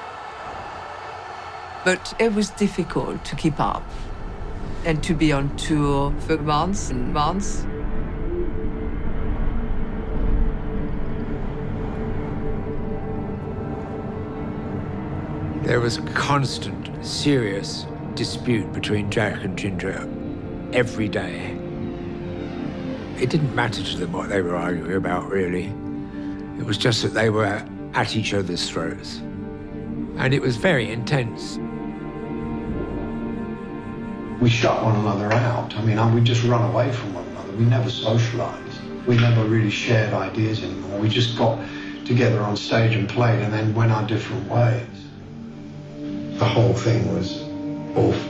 But it was difficult to keep up and to be on tour for months and months. There was constant serious dispute between Jack and Ginger every day. It didn't matter to them what they were arguing about, really. It was just that they were at each other's throats. And it was very intense. We shut one another out. I mean, we just run away from one another. We never socialised. We never really shared ideas anymore. We just got together on stage and played and then went our different ways. The whole thing was awful.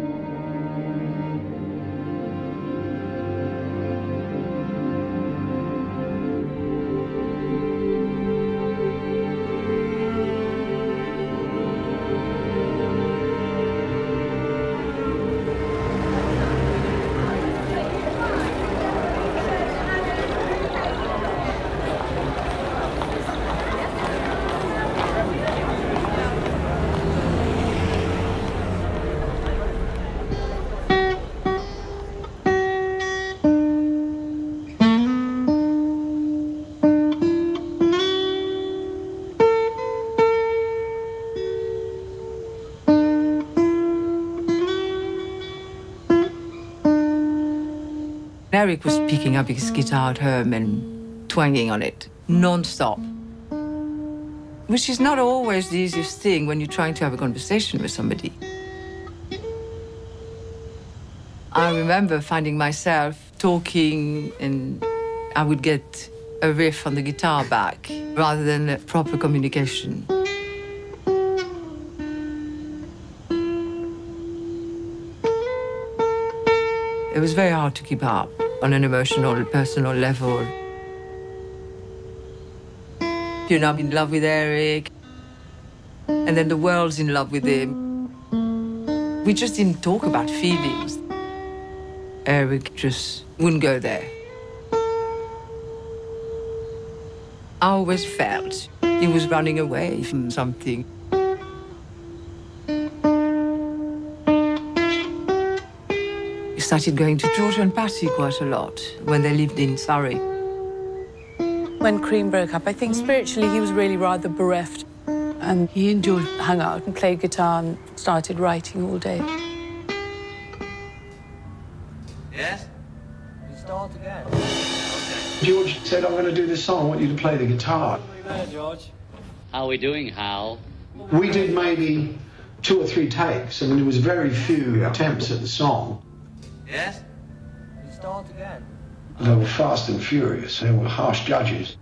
Eric was picking up his guitar at home and twanging on it non-stop, which is not always the easiest thing when you're trying to have a conversation with somebody. I remember finding myself talking and I would get a riff on the guitar back rather than a proper communication. It was very hard to keep up on an emotional, personal level. You're now in love with Eric, and then the world's in love with him. We just didn't talk about feelings. Eric just wouldn't go there. I always felt he was running away from something. He started going to George and Patty quite a lot when they lived in Surrey. When Cream broke up, I think spiritually he was really rather bereft. And he and George hung out and played guitar and started writing all day. Yes? We start again. George said, I'm going to do this song, I want you to play the guitar. There, George. How are we doing, Hal? We did maybe two or three takes. I mean, there was very few attempts at the song. Yes? We start again. They were fast and furious. They were harsh judges.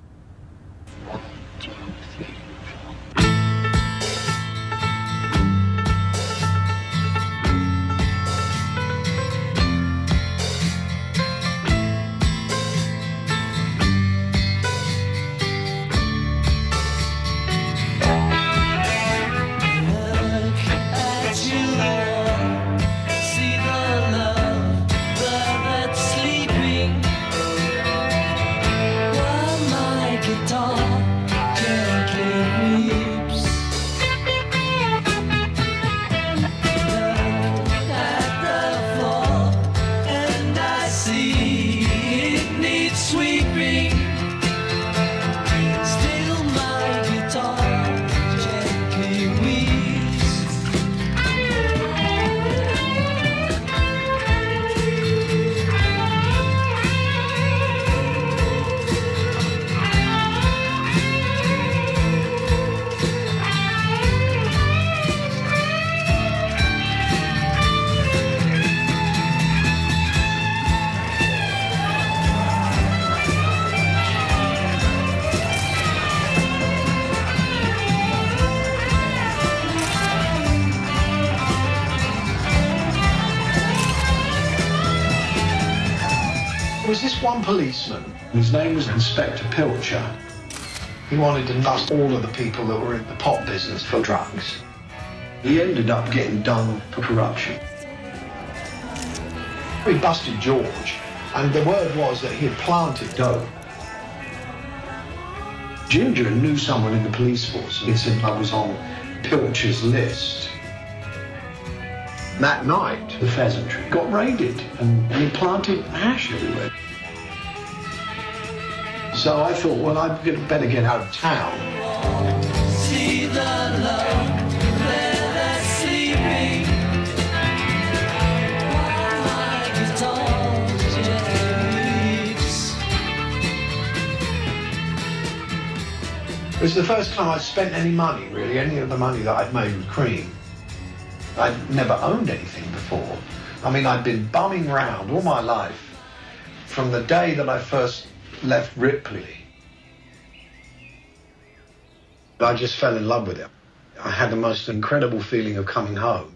There was this one policeman, whose name was Inspector Pilcher. He wanted to bust all of the people that were in the pot business for drugs. He ended up getting done for corruption. He busted George, and the word was that he had planted dope. Ginger knew someone in the police force, and he said I was on Pilcher's list. That night, the pheasantry got raided, and he planted hash everywhere. So I thought, well, I'd better get out of town. See the love that sleeping. It was the first time I'd spent any money, really, any of the money that I'd made with Cream. I'd never owned anything before. I mean, I'd been bumming round all my life from the day that I first left Ripley. I just fell in love with it. I had the most incredible feeling of coming home.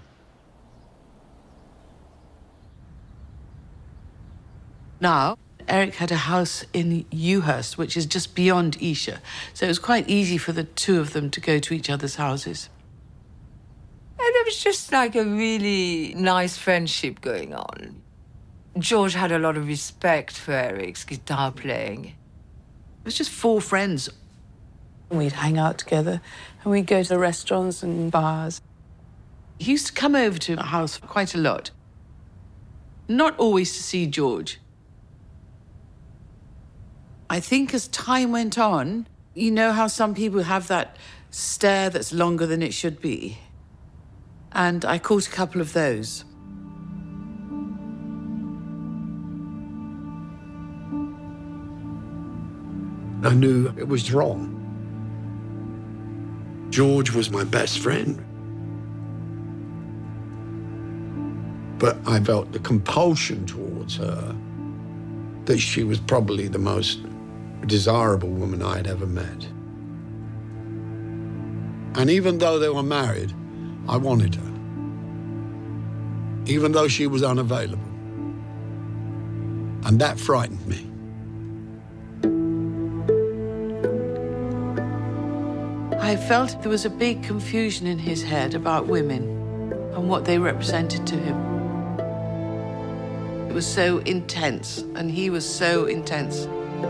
Now, Eric had a house in Ewhurst, which is just beyond Esher, so it was quite easy for the two of them to go to each other's houses. And it was just like a really nice friendship going on. George had a lot of respect for Eric's guitar playing. It was just four friends. We'd hang out together and we'd go to restaurants and bars. He used to come over to our house quite a lot. Not always to see George. I think as time went on, you know how some people have that stare that's longer than it should be? And I caught a couple of those. I knew it was wrong. George was my best friend. But I felt the compulsion towards her that she was probably the most desirable woman I had ever met. And even though they were married, I wanted her. Even though she was unavailable. And that frightened me. I felt there was a big confusion in his head about women and what they represented to him. It was so intense, and he was so intense.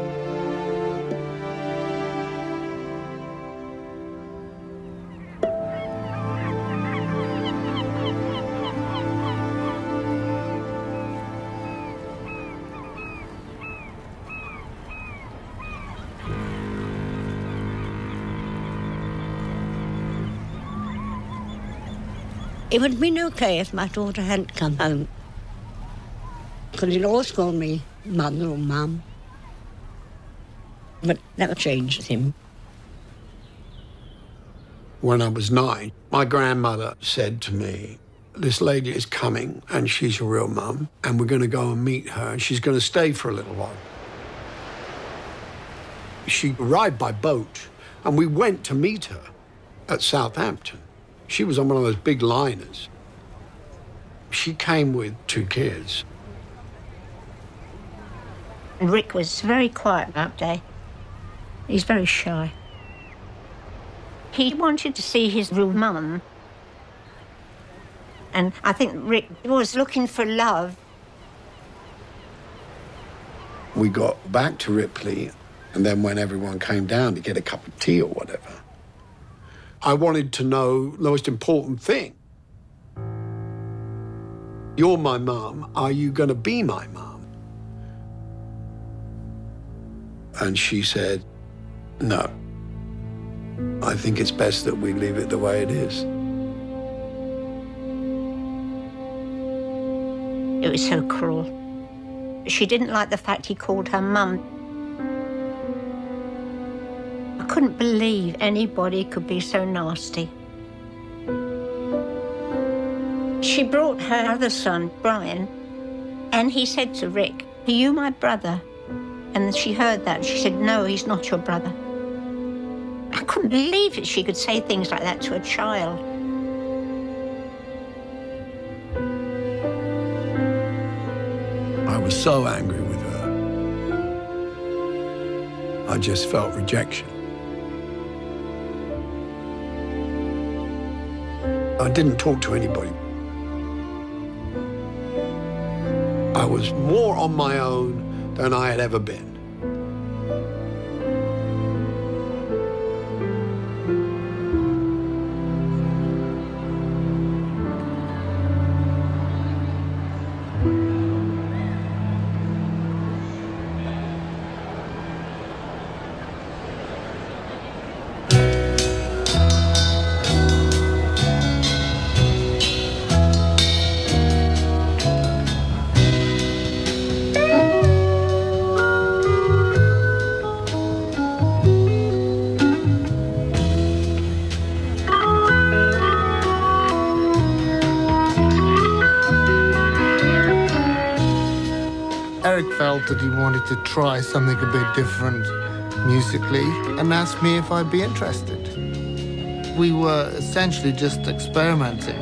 It would have been okay if my daughter hadn't come home. Because he'd always call me mother or mum. But that changed him. When I was nine, my grandmother said to me, this lady is coming and she's your real mum and we're going to go and meet her and she's going to stay for a little while. She arrived by boat and we went to meet her at Southampton. She was on one of those big liners. She came with two kids. Rick was very quiet that day. He's very shy. He wanted to see his real mum. And I think Rick was looking for love. We got back to Ripley, and then when everyone came down to get a cup of tea or whatever, I wanted to know the most important thing. You're my mum. Are you going to be my mum? And she said, no. I think it's best that we leave it the way it is. It was so cruel. She didn't like the fact he called her mum. I couldn't believe anybody could be so nasty. She brought her other son, Brian, and he said to Rick, are you my brother? And she heard that. She said, no, he's not your brother. I couldn't believe it. She could say things like that to a child. I was so angry with her. I just felt rejection. I didn't talk to anybody. I was more on my own than I had ever been. felt that he wanted to try something a bit different musically and asked me if I'd be interested. We were essentially just experimenting.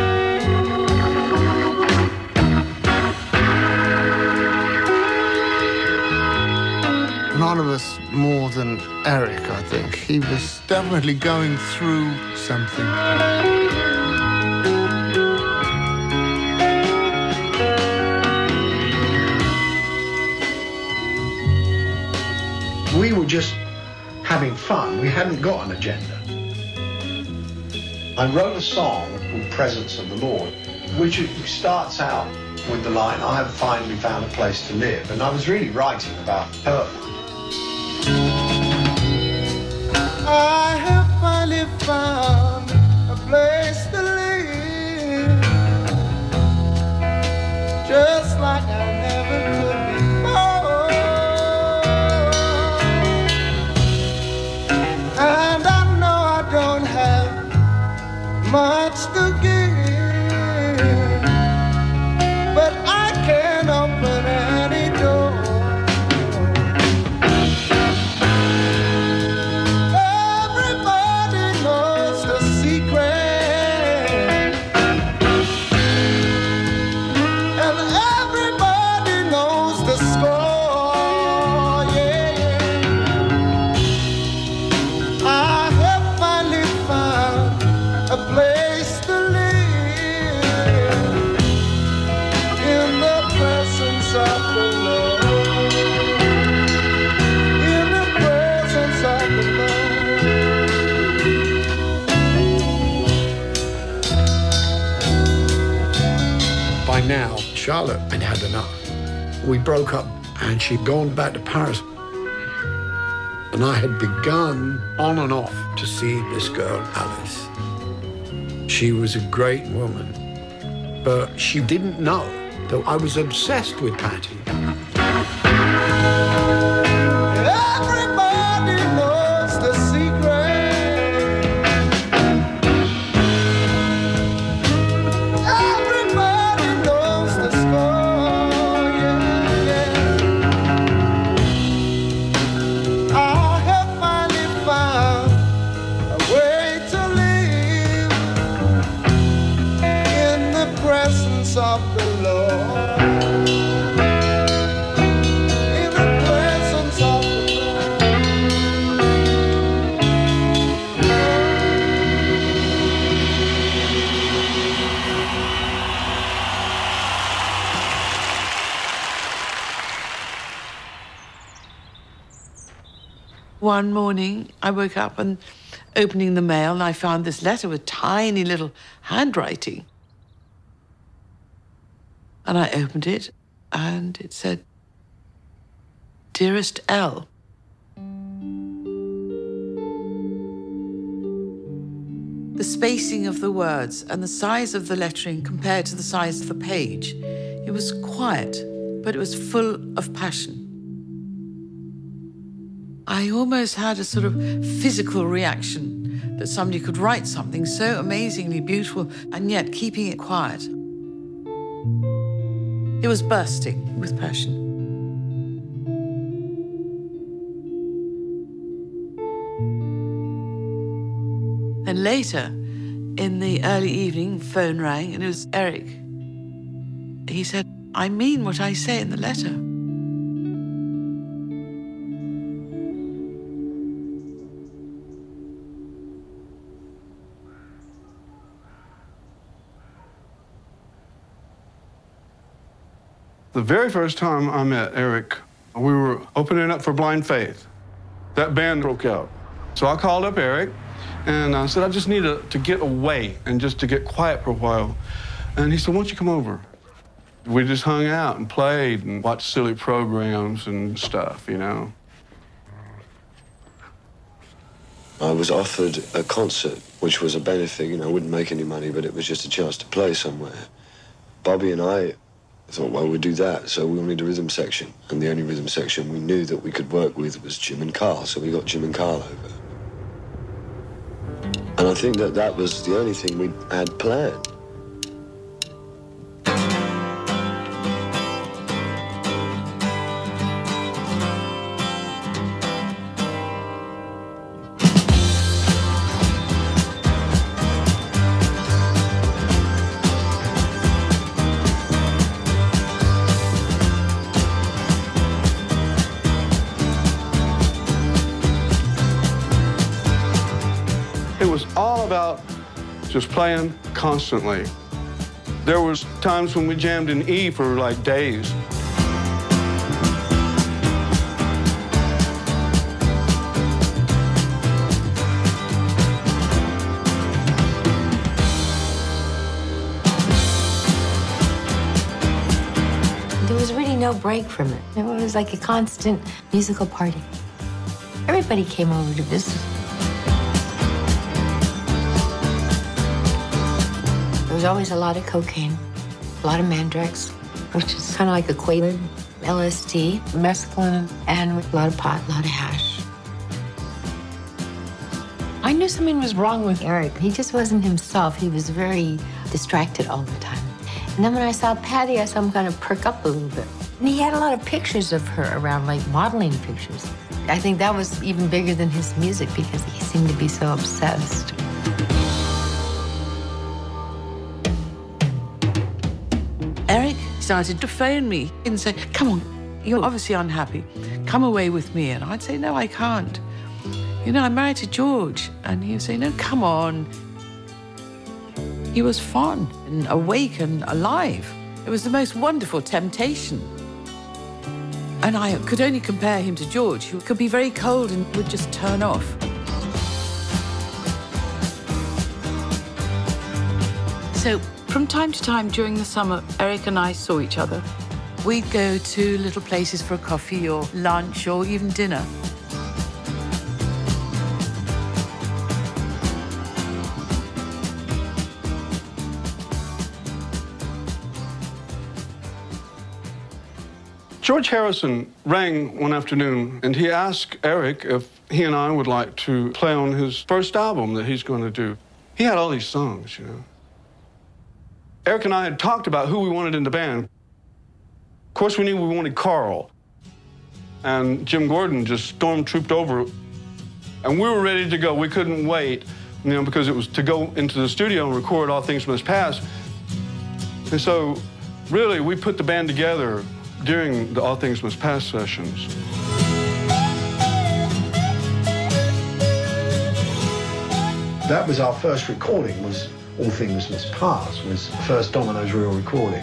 None of us more than Eric, I think. He was definitely going through something. We were just having fun. We hadn't got an agenda. I wrote a song called Presence of the Lord, which starts out with the line, I have finally found a place to live. And I was really writing about her. I have finally found a place to live, just like I never could before. And I know I don't have much to give, but I can open any door. Now, Charlotte had had enough. We broke up and she'd gone back to Paris. And I had begun on and off to see this girl, Alice. She was a great woman, but she didn't know that I was obsessed with Patty. Everybody knows the secret. Of the Lord, in the presence of the One morning, I woke up and opening the mail, and I found this letter with tiny little handwriting. And I opened it, and it said, Dearest Elle. The spacing of the words and the size of the lettering compared to the size of the page, it was quiet, but it was full of passion. I almost had a sort of physical reaction that somebody could write something so amazingly beautiful and yet keeping it quiet. It was bursting with passion. And later, in the early evening, phone rang, and it was Eric. He said, I mean what I say in the letter. The very first time I met Eric, we were opening up for Blind Faith. That band broke out. So I called up Eric, and I said, I just need to, to get away and just to get quiet for a while. And he said, why don't you come over? We just hung out and played and watched silly programs and stuff, you know. I was offered a concert, which was a benefit, you know, I wouldn't make any money, but it was just a chance to play somewhere. Bobby and I thought, well, we'll do that, so we'll need a rhythm section. And the only rhythm section we knew that we could work with was Jim and Carl, so we got Jim and Carl over. And I think that that was the only thing we had planned. just playing constantly. There was times when we jammed in E for like days. There was really no break from it. It was like a constant musical party. Everybody came over to visit. There was always a lot of cocaine, a lot of Mandrax, which is kind of like a Quaalude, L S D, mescaline, and a lot of pot, a lot of hash. I knew something was wrong with Eric. He just wasn't himself. He was very distracted all the time. And then when I saw Patty, I saw him kind of perk up a little bit. And he had a lot of pictures of her around, like modeling pictures. I think that was even bigger than his music because he seemed to be so obsessed. Eric started to phone me and say, come on, you're obviously unhappy. Come away with me. And I'd say, no, I can't. You know, I'm married to George. And he'd say, no, come on. He was fun and awake and alive. It was the most wonderful temptation. And I could only compare him to George, who could be very cold and would just turn off. So, from time to time during the summer, Eric and I saw each other. We'd go to little places for a coffee or lunch or even dinner. George Harrison rang one afternoon and he asked Eric if he and I would like to play on his first album that he's going to do. He had all these songs, you know. Eric and I had talked about who we wanted in the band. Of course, we knew we wanted Carl. And Jim Gordon just stormtrooped over. And we were ready to go. We couldn't wait, you know, because it was to go into the studio and record All Things Must Pass. And so, really, we put the band together during the All Things Must Pass sessions. That was our first recording, was All Things Must Pass, was the first Domino's real recording.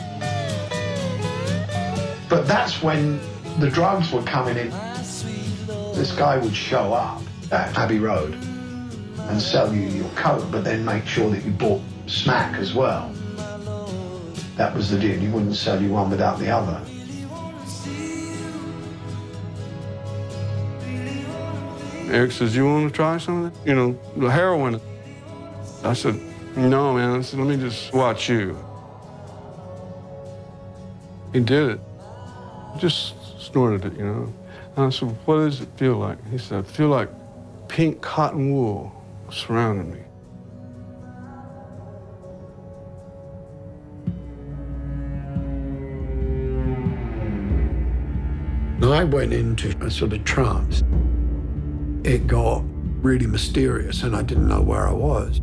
But that's when the drugs were coming in. This guy would show up at Abbey Road and sell you your coke, but then make sure that you bought smack as well. That was the deal. He wouldn't sell you one without the other. Eric says, you want to try some of that? You know, the heroin. I said, no, man. I said, let me just watch you. He did it. Just snorted it, you know. And I said, what does it feel like? He said, I feel like pink cotton wool surrounding me. I went into a sort of trance. It got really mysterious and I didn't know where I was.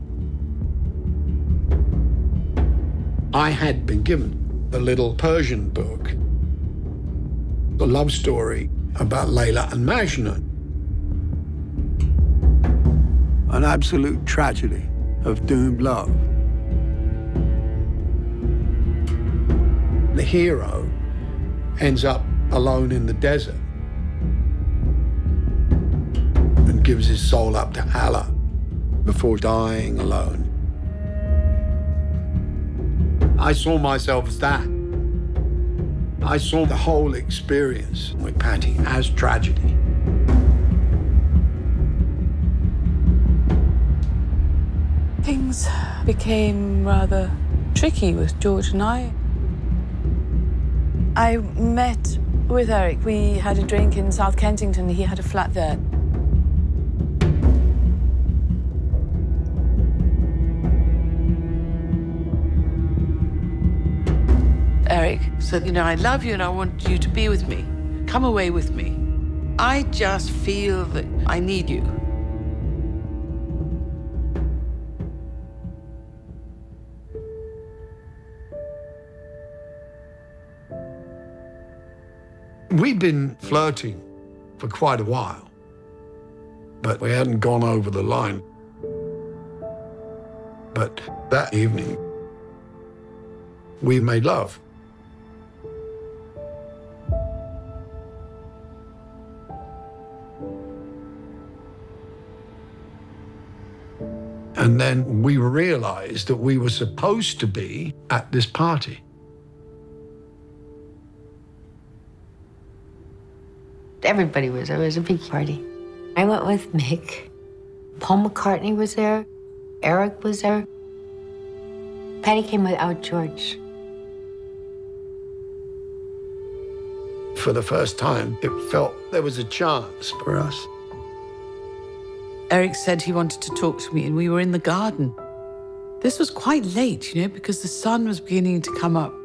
I had been given a little Persian book, a love story about Layla and Majnun. An absolute tragedy of doomed love. The hero ends up alone in the desert and gives his soul up to Allah before dying alone. I saw myself as that. I saw the whole experience with Patty as tragedy. Things became rather tricky with George and I. I met with Eric. We had a drink in South Kensington. He had a flat there. Eric said, you know, I love you and I want you to be with me. Come away with me. I just feel that I need you. We'd been flirting for quite a while, but we hadn't gone over the line. But that evening, we made love. And then we realized that we were supposed to be at this party. Everybody was there. It was a big party. I went with Mick. Paul McCartney was there. Eric was there. Patty came without George. For the first time, it felt there was a chance for us. Eric said he wanted to talk to me, and we were in the garden. This was quite late, you know, because the sun was beginning to come up.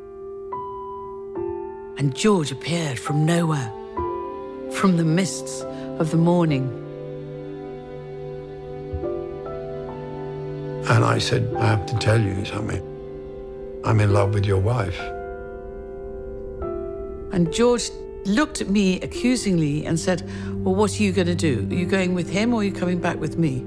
And George appeared from nowhere, from the mists of the morning. And I said, I have to tell you something. I'm in love with your wife. And George looked at me accusingly and said, well, what are you going to do? Are you going with him or are you coming back with me?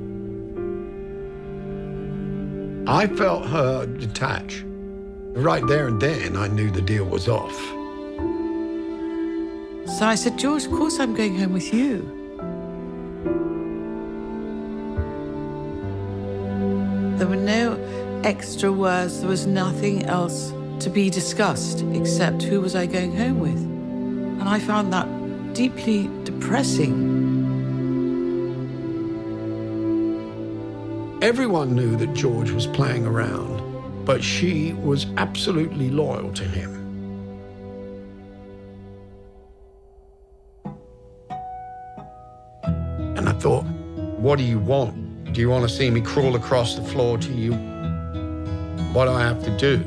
I felt her detach. Right there and then, I knew the deal was off. So I said, George, of course I'm going home with you. There were no extra words. There was nothing else to be discussed except who was I going home with. And I found that deeply depressing. Everyone knew that George was playing around, but she was absolutely loyal to him. And I thought, what do you want? Do you want to see me crawl across the floor to you? What do I have to do?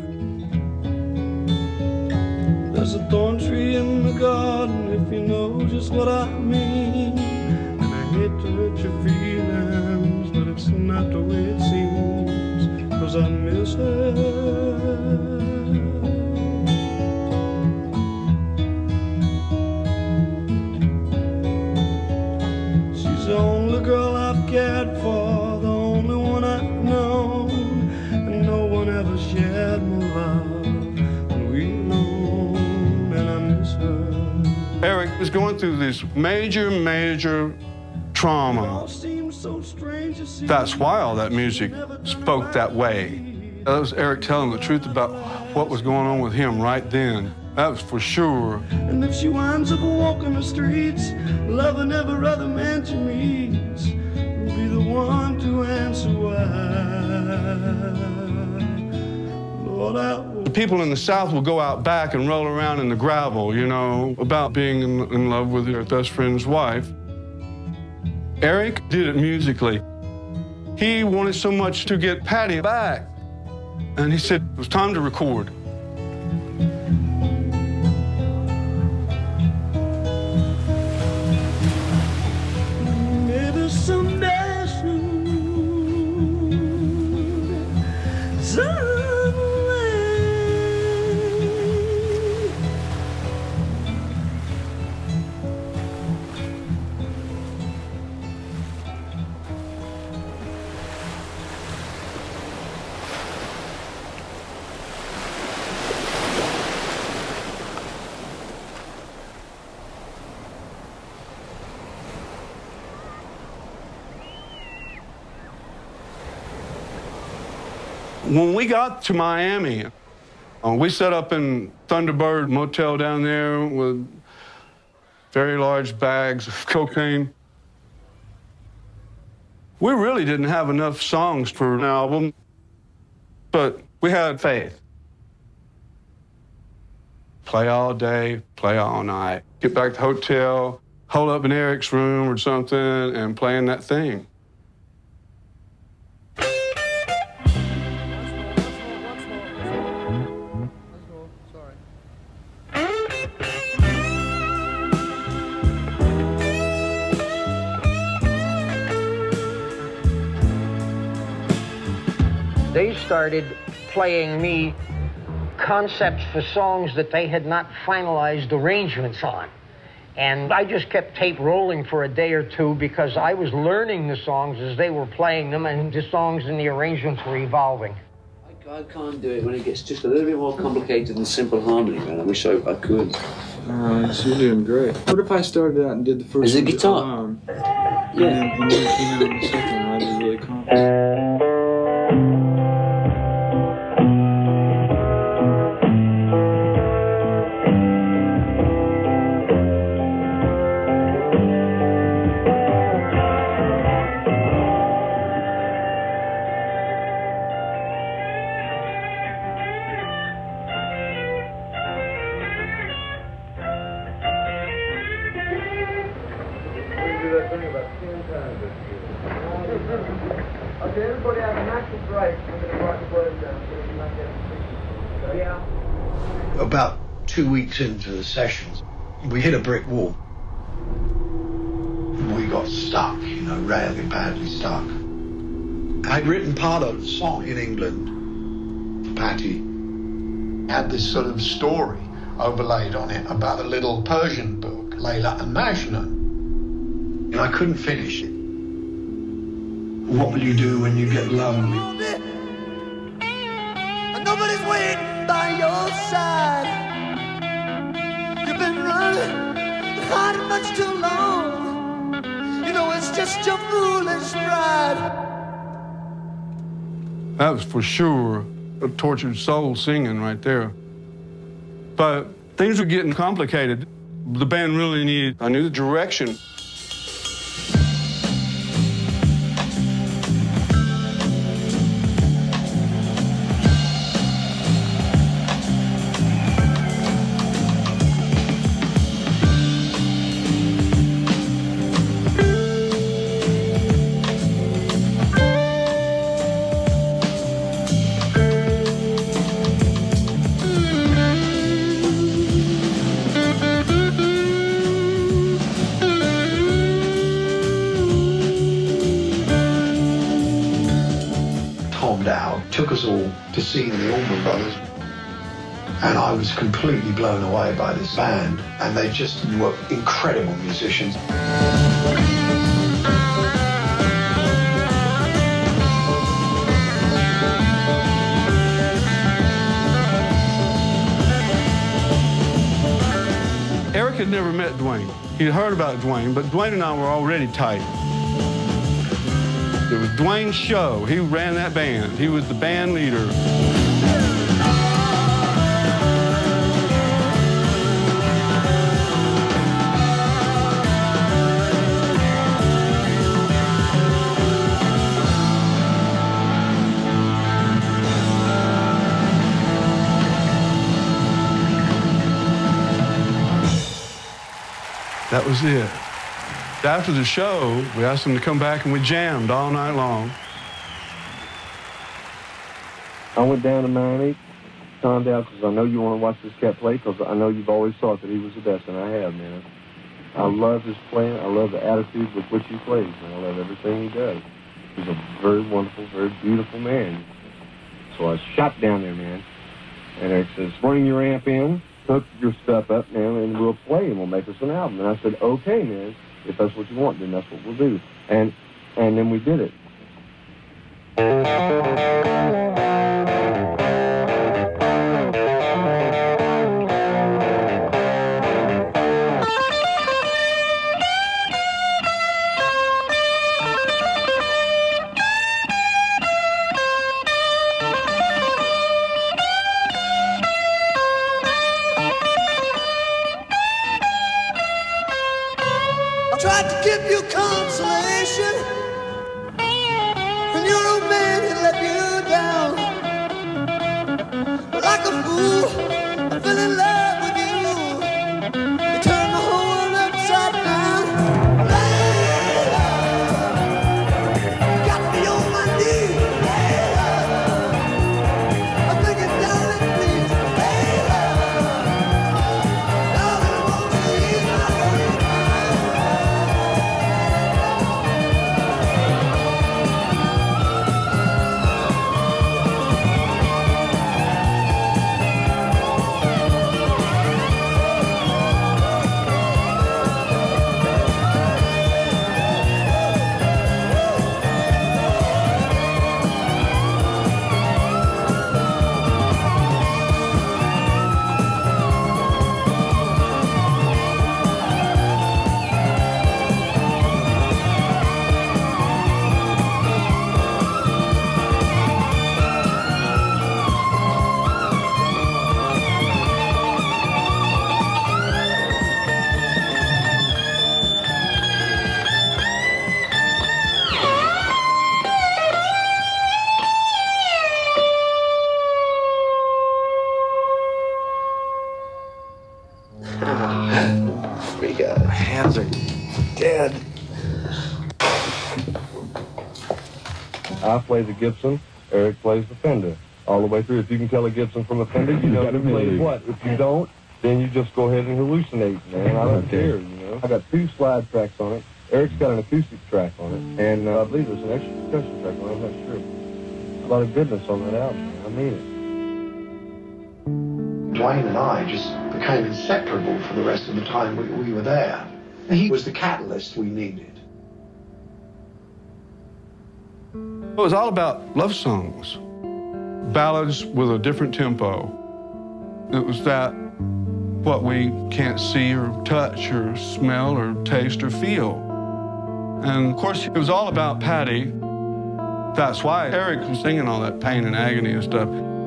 There's a thorn tree in the garden, if you know just what I mean. And I hate to hurt your feelings, but it's not the way it seems, 'cause I miss her. She's the only girl I've cared for, the only one I've known, and no one ever shared my love. Eric was going through this major, major trauma. That's why all that music spoke that way. That was Eric telling the truth about what was going on with him right then. That was for sure. And if she winds up walking the streets, loving every other man she meets, will be the one to answer why. Lord, I People in the South will go out back and roll around in the gravel, you know, about being in, in love with their best friend's wife. Eric did it musically. He wanted so much to get Patty back. And he said it was time to record. Maybe someday soon, someday. When we got to Miami, uh, we set up in Thunderbird Motel down there with very large bags of cocaine. We really didn't have enough songs for an album, but we had faith. Play all day, play all night. Get back to the hotel, hold up in Eric's room or something, and playing that thing. They started playing me concepts for songs that they had not finalized arrangements on. And I just kept tape rolling for a day or two because I was learning the songs as they were playing them, and the songs and the arrangements were evolving. I can't do it when it gets just a little bit more complicated than simple harmony, man. I wish I, I could. Uh, you're doing great. What if I started out and did the first Is it one guitar? alone? Yeah. And then, and then came out in the second one, I'd be really confident. Okay, everybody have a natural break. I'm going to write the words down so that you might get a yeah. About two weeks into the sessions, we hit a brick wall. We got stuck, you know, really badly stuck. I'd written part of a song in England for Patty. Had this sort of story overlaid on it about a little Persian book, Layla and Majnun. And I couldn't finish it. What will you do when you get lonely? Nobody's waiting by your side. You've been running, hiding much too long. You know it's just your foolish pride. That was for sure a tortured soul singing right there. But things were getting complicated. The band really needed a new direction. Took us all to see the Allman Brothers, and I was completely blown away by this band, and they just were incredible musicians. Eric had never met Dwayne. He'd heard about Dwayne, but Dwayne and I were already tight. It was Dwayne's show. He ran that band. He was the band leader. That was it. After the show, we asked them to come back and we jammed all night long. I went down to Miami, calmed down, because I know you want to watch this cat play, because I know you've always thought that he was the best, and I have, man. I love his playing. I love the attitude with which he plays, and I love everything he does. He's a very wonderful, very beautiful man. So I shot down there, man, and Eric says, bring your amp in, hook your stuff up, man, and we'll play, and we'll make us an album. And I said, okay, man. If that's what you want, then that's what we'll do. And and then we did it. Tried to give you consolation when your old man had let you down. But like a fool, I fell in love with you. You turned the whole world upside down. Layla, got me on my knees. Layla, I'm thinking, darling, please. Layla, darling, won't you ease my pain? Dad. I play the Gibson, Eric plays the Fender. All the way through. If you can tell a Gibson from a Fender, you know who plays what. If you don't, then you just go ahead and hallucinate, man. I don't care, you know. I got two slide tracks on it. Eric's got an acoustic track on it. And uh, I believe there's an extra percussion track on it. I'm not sure. A lot of goodness on that album. I mean it. Dwayne and I just became inseparable for the rest of the time we, we were there. He was the catalyst we needed. It was all about love songs, ballads with a different tempo. It was that what we can't see or touch or smell or taste or feel. And of course, it was all about Patty. That's why Eric was singing all that pain and agony and stuff.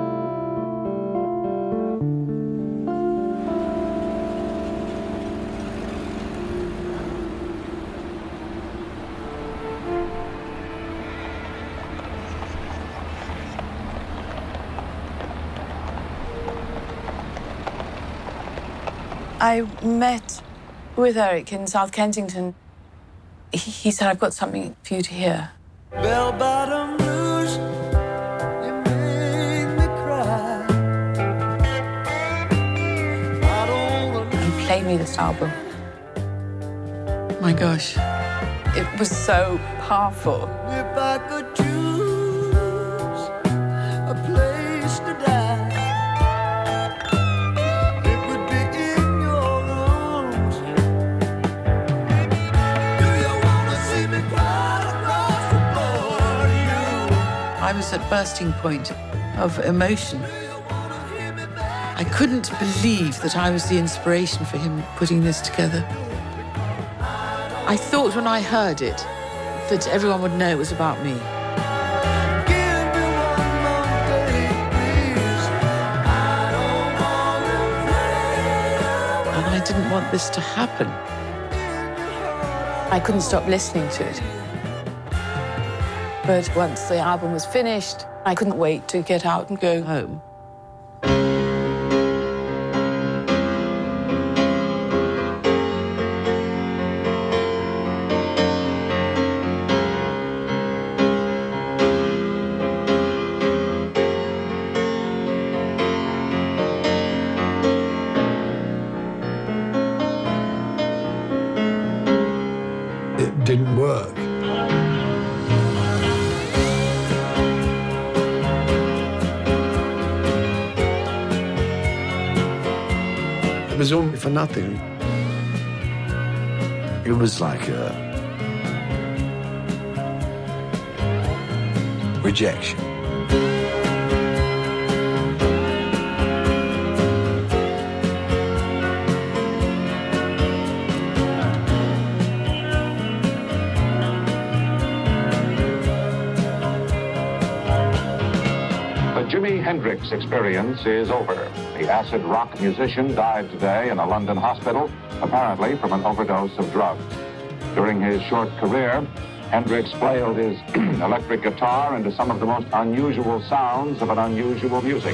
I met with Eric in South Kensington. He, he said, I've got something for you to hear. Bell bottom blues, you make me cry. I don't wanna... He played me this album. My gosh, it was so powerful. If I could choose a place to die, I was at bursting point of emotion. I couldn't believe that I was the inspiration for him putting this together. I thought when I heard it that everyone would know it was about me. And I didn't want this to happen. I couldn't stop listening to it. But once the album was finished, I couldn't wait to get out and go home. It didn't work. It was all for nothing. It was like a rejection. The Jimi Hendrix experience is over. The acid rock musician died today in a London hospital, apparently from an overdose of drugs. During his short career, Hendrix flailed his electric guitar into some of the most unusual sounds of an unusual music.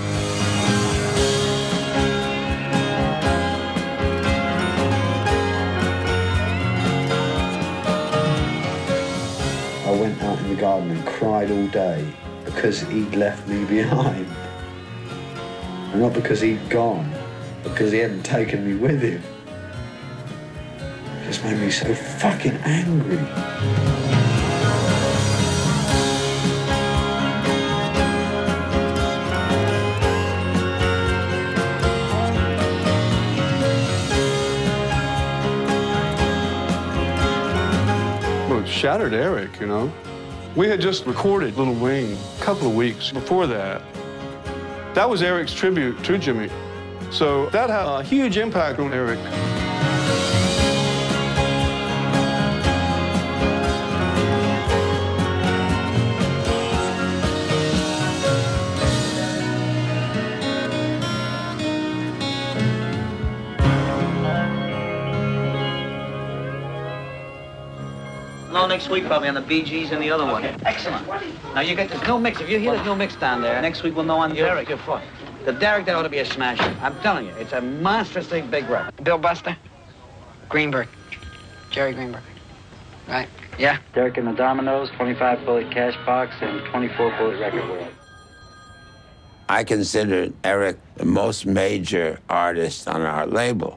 I went out in the garden and cried all day because he'd left me behind. And not because he'd gone, because he hadn't taken me with him. It just made me so fucking angry. Well, it shattered Eric, you know. We had just recorded Little Wing a couple of weeks before that. That was Eric's tribute to Jimmy. So that had a huge impact on Eric. No, next week probably on the Bee Gees and the other one. Excellent. Now you get this new mix. If you hear this new mix down there, next week we'll know on Derek. Your foot. The Derek, that ought to be a smasher. I'm telling you, it's a monstrously big record. Bill Buster, Greenberg, Jerry Greenberg. Right. Yeah. Derek and the Dominoes, twenty-five bullet cash box, and twenty-four bullet record world. I considered Eric the most major artist on our label.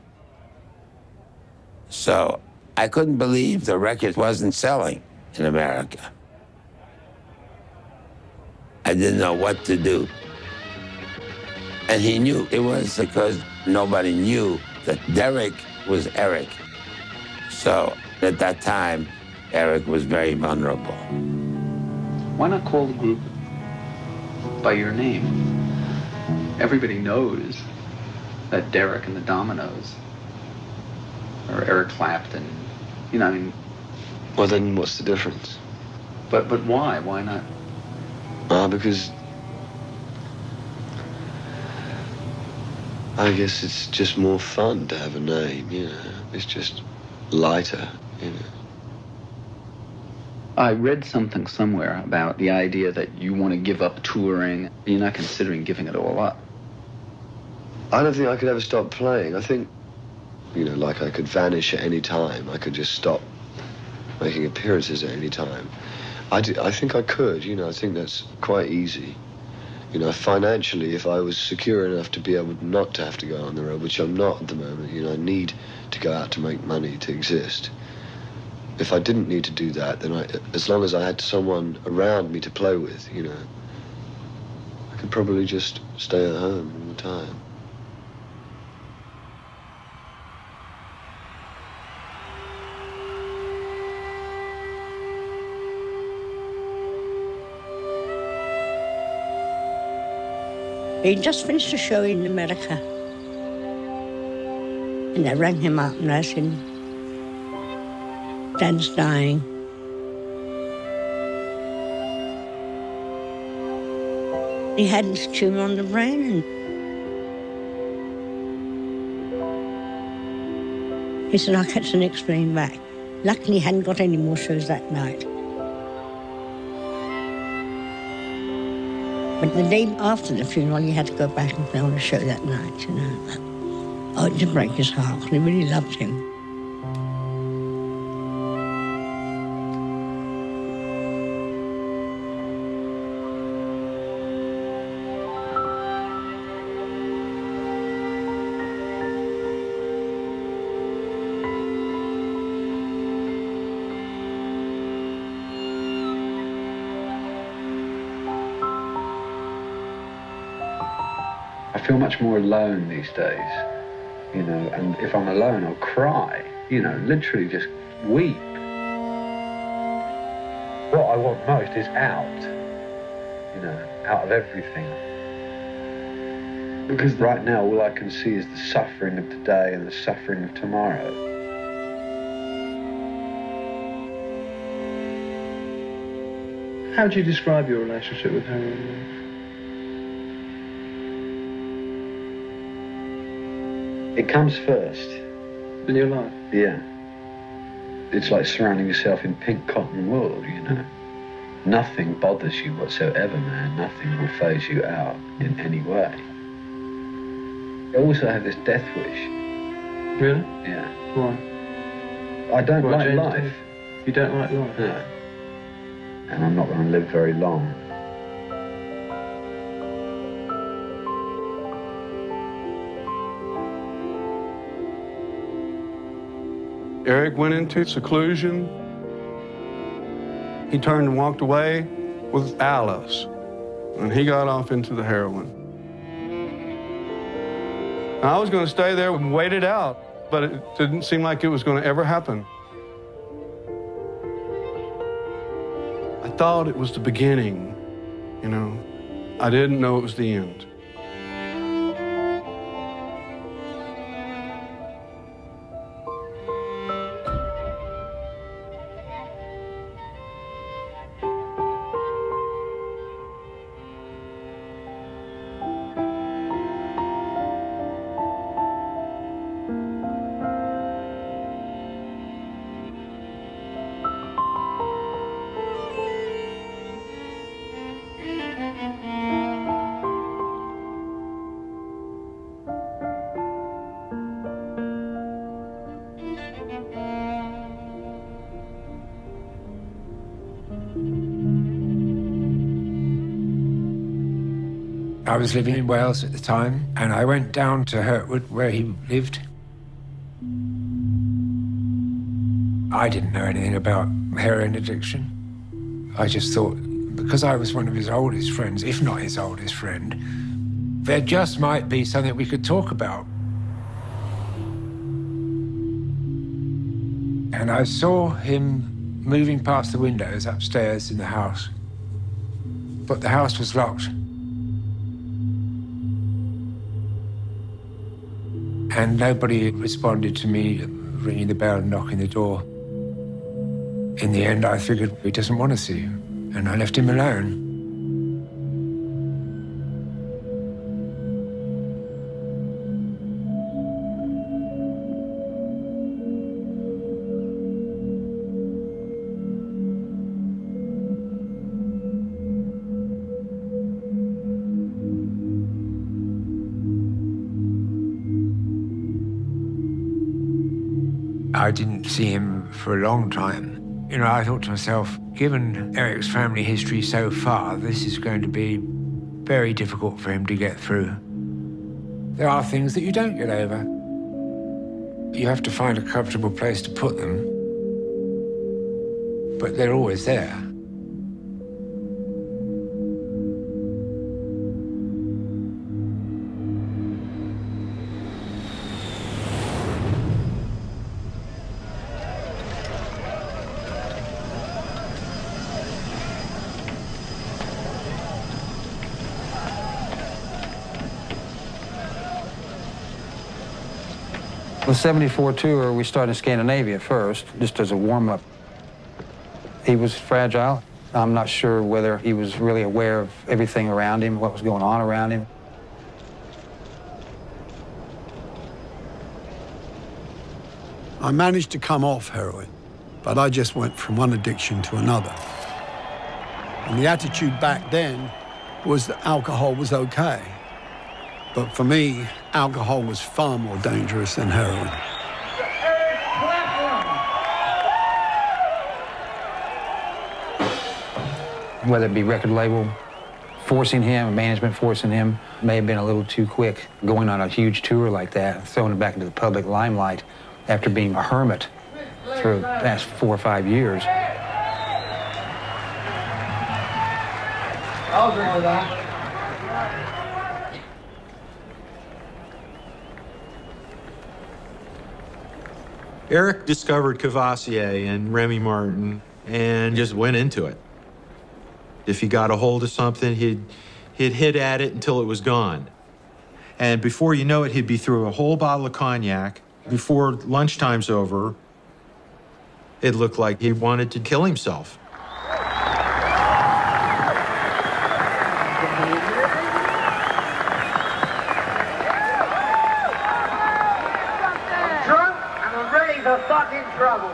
So I couldn't believe the record wasn't selling in America. I didn't know what to do. And he knew it was because nobody knew that Derek was Eric. So at that time, Eric was very vulnerable. Why not call the group by your name? Everybody knows that Derek and the Dominoes or Eric Clapton. You know, I mean. Well, then what's the difference? But but why? Why not? Ah, uh, because I guess it's just more fun to have a name, you know. It's just lighter, you know. I read something somewhere about the idea that you want to give up touring. You're not considering giving it all up. I don't think I could ever stop playing. I think, you know, like I could vanish at any time. I could just stop making appearances at any time. I, do, I think I could, you know, I think that's quite easy. You know, financially, if I was secure enough to be able not to have to go on the road, which I'm not at the moment, you know, I need to go out to make money to exist. If I didn't need to do that, then I, as long as I had someone around me to play with, you know, I could probably just stay at home all the time. He just finished a show in America. And I rang him up and I said, Dan's dying. He had this tumor on the brain and he said, I'll catch the next train back. Luckily, he hadn't got any more shows that night. But the day after the funeral, he had to go back and play on a show that night, you know. Oh, it did break his heart. He really loved him. I feel much more alone these days, you know, and if I'm alone, I'll cry, you know, literally just weep. What I want most is out, you know, out of everything. Because right now, all I can see is the suffering of today and the suffering of tomorrow. How do you describe your relationship with Harry? It comes first. In your life? Yeah. It's like surrounding yourself in pink cotton wool, you know. Nothing bothers you whatsoever, man. Nothing will phase you out in any way. I also have this death wish. Really? Yeah. Why? I don't Why, like James, life. You don't like life? No. And I'm not going to live very long. Eric went into seclusion. He turned and walked away with Alice, and he got off into the heroin. And I was going to stay there and wait it out, but it didn't seem like it was going to ever happen. I thought it was the beginning, you know. I didn't know it was the end. I was living in Wales at the time, and I went down to Hurtwood, where he lived. I didn't know anything about heroin addiction. I just thought, because I was one of his oldest friends, if not his oldest friend, there just might be something we could talk about. And I saw him moving past the windows upstairs in the house, but the house was locked. And nobody responded to me ringing the bell and knocking the door. In the end, I figured he doesn't want to see you, and I left him alone. I didn't see him for a long time. You know, I thought to myself, given Eric's family history so far, this is going to be very difficult for him to get through. There are things that you don't get over. You have to find a comfortable place to put them, but they're always there. The seventy-four tour, we started in Scandinavia first, just as a warm-up. He was fragile. I'm not sure whether he was really aware of everything around him, what was going on around him. I managed to come off heroin, but I just went from one addiction to another. And the attitude back then was that alcohol was okay. But for me, alcohol was far more dangerous than heroin. Whether it be record label forcing him, management forcing him, may have been a little too quick. Going on a huge tour like that, throwing him back into the public limelight after being a hermit for the past four or five years. I'll agree with that. Eric discovered Cavassier and Remy Martin and just went into it. If he got a hold of something, he'd, he'd hit at it until it was gone. And before you know it, he'd be through a whole bottle of cognac. Before lunchtime's over, it looked like he wanted to kill himself. The fucking trouble.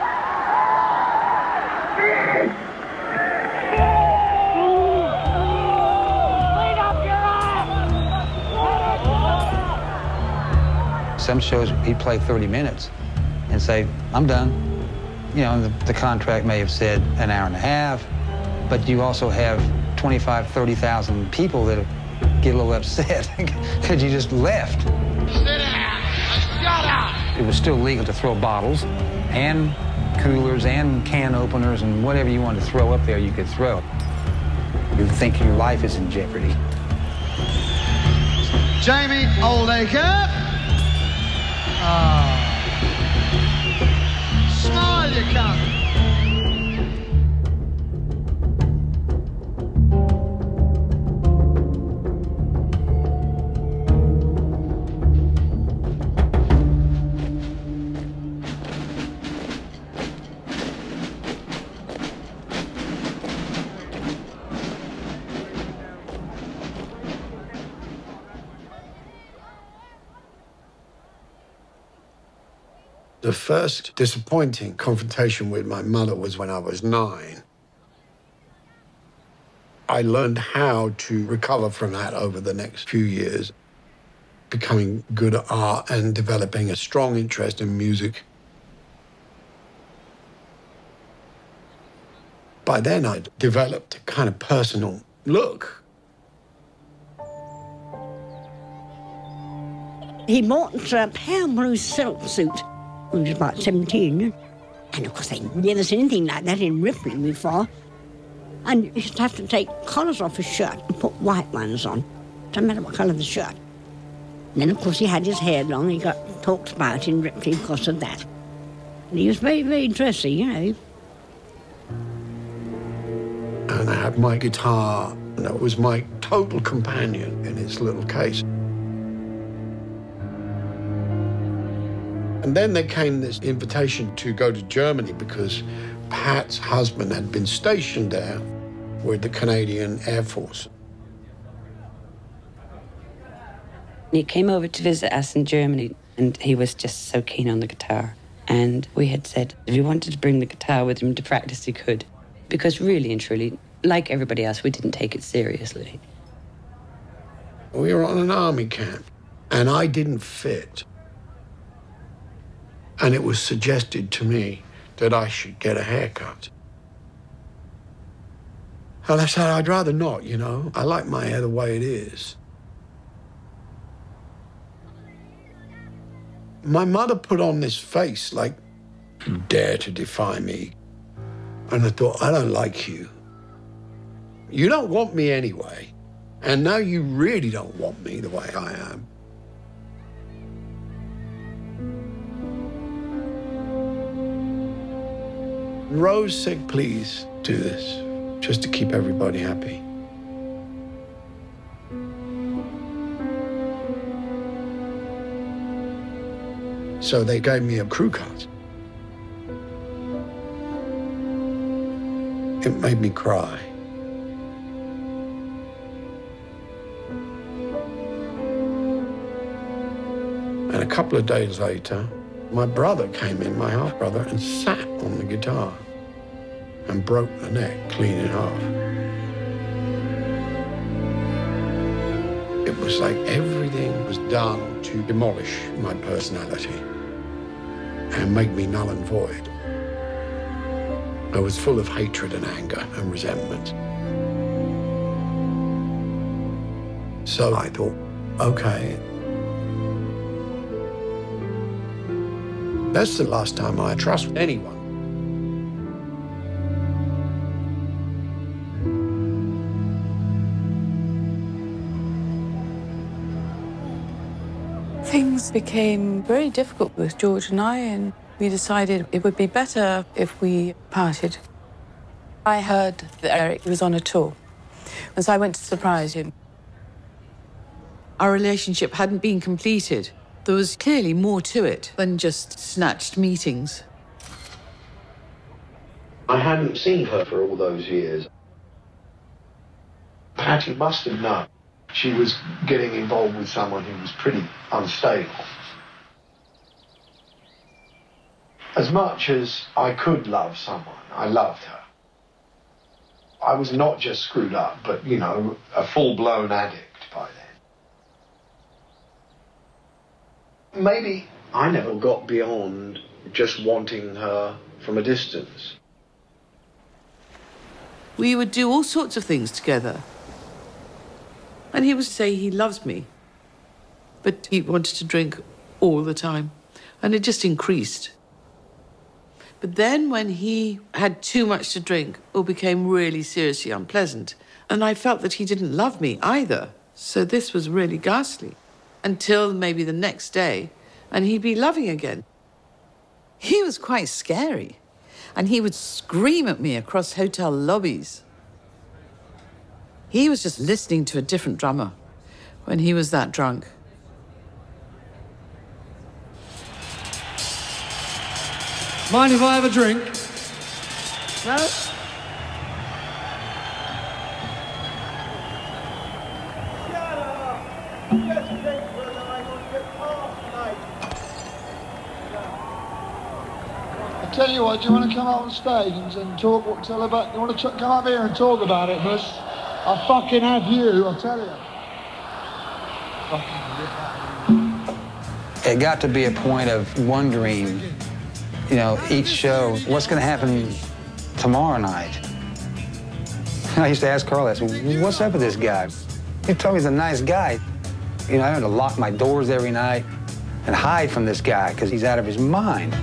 Some shows he'd play thirty minutes and say, I'm done. You know, the, the contract may have said an hour and a half, but you also have twenty-five, thirty thousand people that get a little upset because you just left. Sit down. Shut up. It was still legal to throw bottles and coolers and can openers and whatever you wanted to throw up there, you could throw. You think your life is in jeopardy. Jamie Oldacre. Oh. Smile, you cunt. The first disappointing confrontation with my mother was when I was nine. I learned how to recover from that over the next few years, becoming good at art and developing a strong interest in music. By then, I'd developed a kind of personal look. He bought a pale blue silk suit. He was about seventeen. And of course, they'd never seen anything like that in Ripley before. And he used to have to take collars off his shirt and put white ones on. Doesn't matter what colour the shirt. And then, of course, he had his hair long. He got talked about in Ripley because of that. And he was very, very dressy, you know. And I had my guitar, and that was my total companion in its little case. And then there came this invitation to go to Germany because Pat's husband had been stationed there with the Canadian Air Force. He came over to visit us in Germany, and he was just so keen on the guitar. And we had said if he wanted to bring the guitar with him to practice, he could. Because really and truly, like everybody else, we didn't take it seriously. We were on an army camp, and I didn't fit. And it was suggested to me that I should get a haircut. And I said, I'd rather not, you know. I like my hair the way it is. My mother put on this face like, you dare to defy me. And I thought, I don't like you. You don't want me anyway. And now you really don't want me the way I am. Rose said, please do this, just to keep everybody happy. So they gave me a crew cut. It made me cry. And a couple of days later, my brother came in, my half-brother, and sat on the guitar and broke the neck clean in half. It was like everything was done to demolish my personality and make me null and void. I was full of hatred and anger and resentment. So I thought, okay, that's the last time I trust anyone. Things became very difficult with George and I, and we decided it would be better if we parted. I heard that Eric was on a tour, and so I went to surprise him. Our relationship hadn't been completed. There was clearly more to it than just snatched meetings. I hadn't seen her for all those years. Patty must have known she was getting involved with someone who was pretty unstable. As much as I could love someone, I loved her. I was not just screwed up, but, you know, a full-blown addict by then. Maybe I never got beyond just wanting her from a distance. We would do all sorts of things together. And he would say he loves me, but he wanted to drink all the time, and it just increased. But then when he had too much to drink or became really seriously unpleasant, and I felt that he didn't love me either, so this was really ghastly. Until maybe the next day, and he'd be loving again. He was quite scary, and he would scream at me across hotel lobbies. He was just listening to a different drummer when he was that drunk. Mind if I have a drink? No? I tell you what, do you want to come up on stage and, and talk, what, tell about, you want to come up here and talk about it, Bush? I'll fucking have you, I'll tell you. It got to be a point of wondering, you know, each show, what's going to happen tomorrow night? I used to ask Carl, I said, what's up with this guy? He told me he's a nice guy. You know, I had to lock my doors every night. and hide from this guy because he's out of his mind.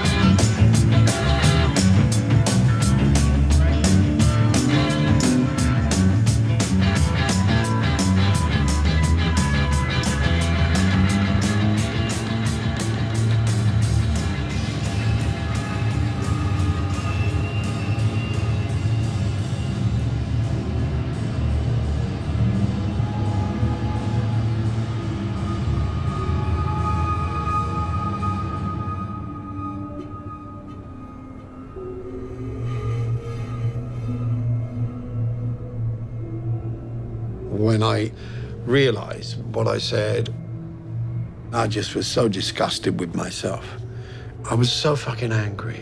When I realized what I said, I just was so disgusted with myself. I was so fucking angry.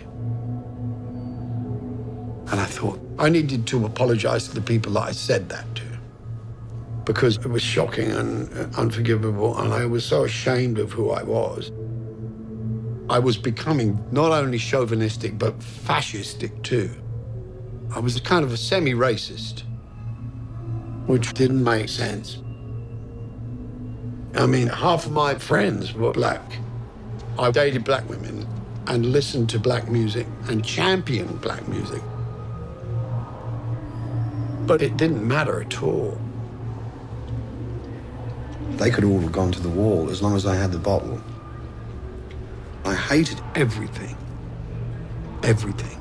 And I thought, I needed to apologize to the people that I said that to, because it was shocking and unforgivable, and I was so ashamed of who I was. I was becoming not only chauvinistic, but fascistic too. I was kind of a semi-racist, which didn't make sense. I mean, half of my friends were black. I dated black women and listened to black music and championed black music. But it didn't matter at all. They could all have gone to the wall as long as I had the bottle. I hated everything. Everything.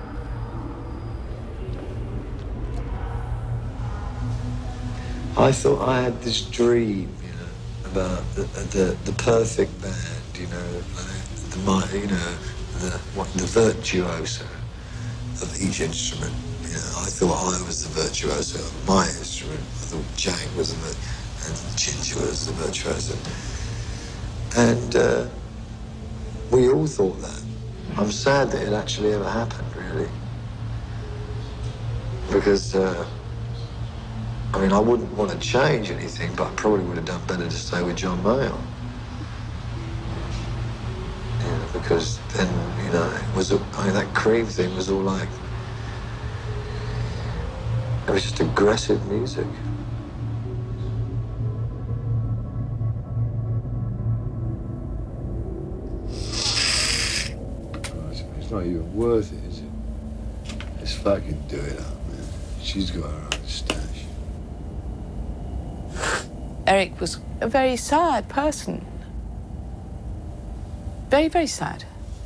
I thought I had this dream, you know, about the the, the perfect band, you know, like the you know the what the virtuoso of each instrument. You know, I thought I was the virtuoso of my instrument. I thought Jack was the and Ginger was the virtuoso, and uh, we all thought that. I'm sad that it actually ever happened, really, because. Uh, I mean, I wouldn't want to change anything, but I probably would have done better to stay with John Mayall. You know, because then, you know, it was, I mean, that Cream thing was all like, it was just aggressive music. It's not even worth it, is it? Let's fucking do it up, man. She's got her own stash. Eric was a very sad person. Very, very sad.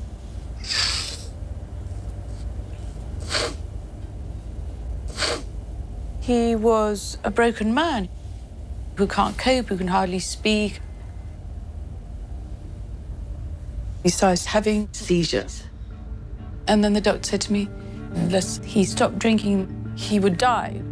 He was a broken man who can't cope, who can hardly speak. He started having seizures. And then the doctor said to me, unless he stopped drinking, he would die.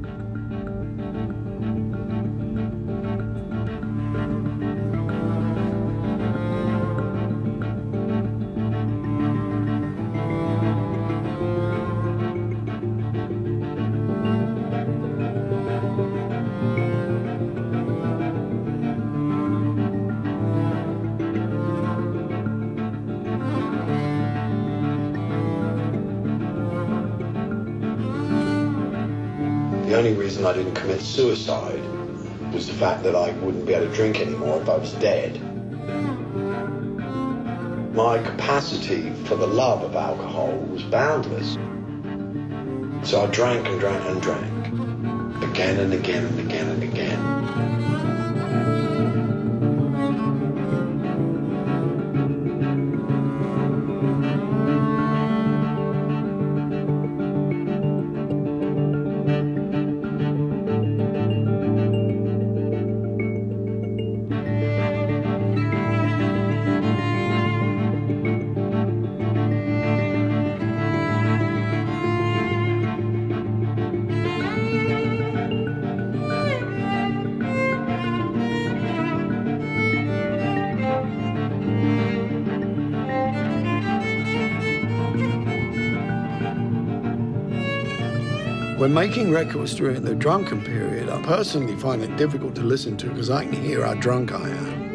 The only reason I didn't commit suicide was the fact that I wouldn't be able to drink anymore if I was dead. My capacity for the love of alcohol was boundless. So I drank and drank and drank, again and again and again and again. When making records during the drunken period, I personally find it difficult to listen to because I can hear how drunk I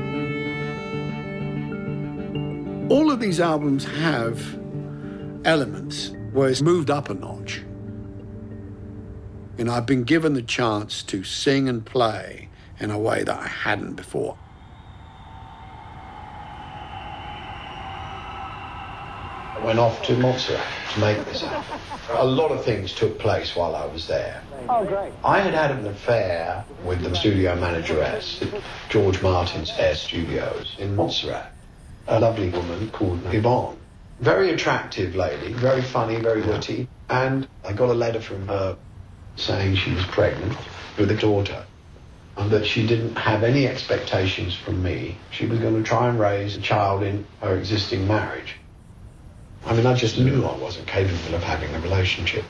am. All of these albums have elements where it's moved up a notch. You know, I've been given the chance to sing and play in a way that I hadn't before. went off to Montserrat to make this album. A lot of things took place while I was there. Oh, great. I had had an affair with the studio manageress at George Martin's Air Studios in Montserrat. A lovely woman called Yvonne. Very attractive lady, very funny, very witty. And I got a letter from her saying she was pregnant with a daughter and that she didn't have any expectations from me. She was going to try and raise a child in her existing marriage. I mean, I just knew I wasn't capable of having a relationship.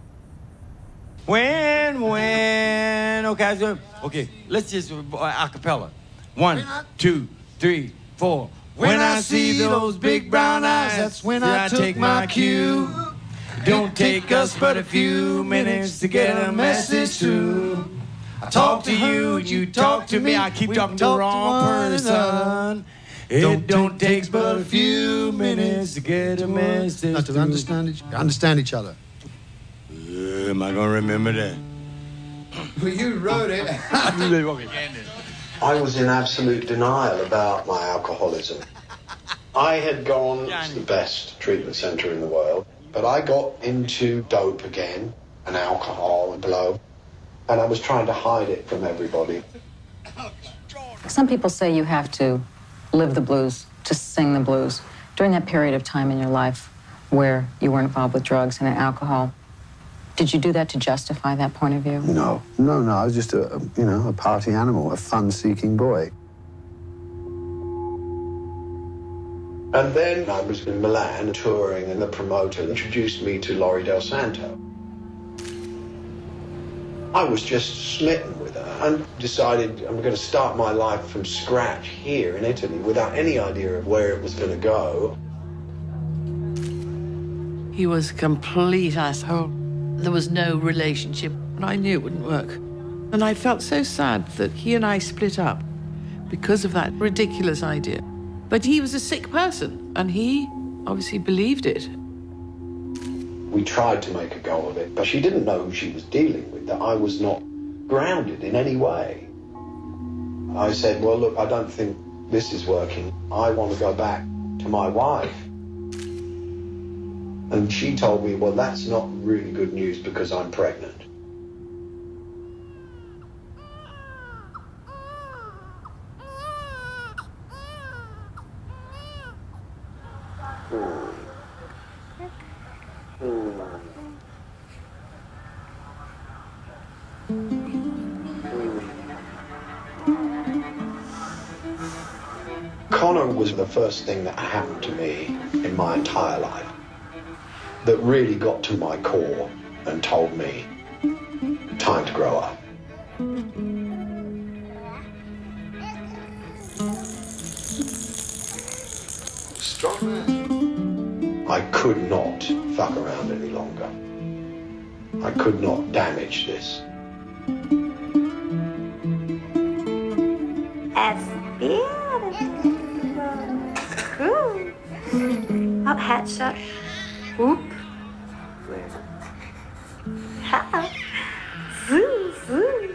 When, when, okay, so, okay, let's just uh, a cappella. One, two, three, four. When I see those big brown eyes, that's when I take my cue. Don't take us but a few minutes to get a message through. I talk to you, you talk to me, I keep talking to the wrong person. It don't take but a few minutes to get a message Not to through. understand each, understand each other. Uh, am I gonna remember that? Well, you wrote it. I was in absolute denial about my alcoholism. I had gone to the best treatment centre in the world, but I got into dope again, and alcohol and blow, and I was trying to hide it from everybody. Some people say you have to live the blues, to sing the blues. During that period of time in your life where you were involved with drugs and alcohol, did you do that to justify that point of view? No, no, no. I was just a, you know, a party animal, a fun-seeking boy. And then I was in Milan touring, and the promoter introduced me to Laurie Del Santo. I was just smitten with her and decided I'm going to start my life from scratch here in Italy without any idea of where it was going to go. He was a complete asshole. There was no relationship, and I knew it wouldn't work. And I felt so sad that he and I split up because of that ridiculous idea. But he was a sick person, and he obviously believed it. We tried to make a go of it, but she didn't know who she was dealing with, that I was not grounded in any way. I said, well, look, I don't think this is working. I want to go back to my wife. And she told me, well, that's not really good news because I'm pregnant. Connor was the first thing that happened to me in my entire life that really got to my core and told me, time to grow up. Strong man. I could not fuck around any longer. I could not damage this. That's beautiful. Ooh. Oh, hats up. Whoop. Ha. Woo, woo.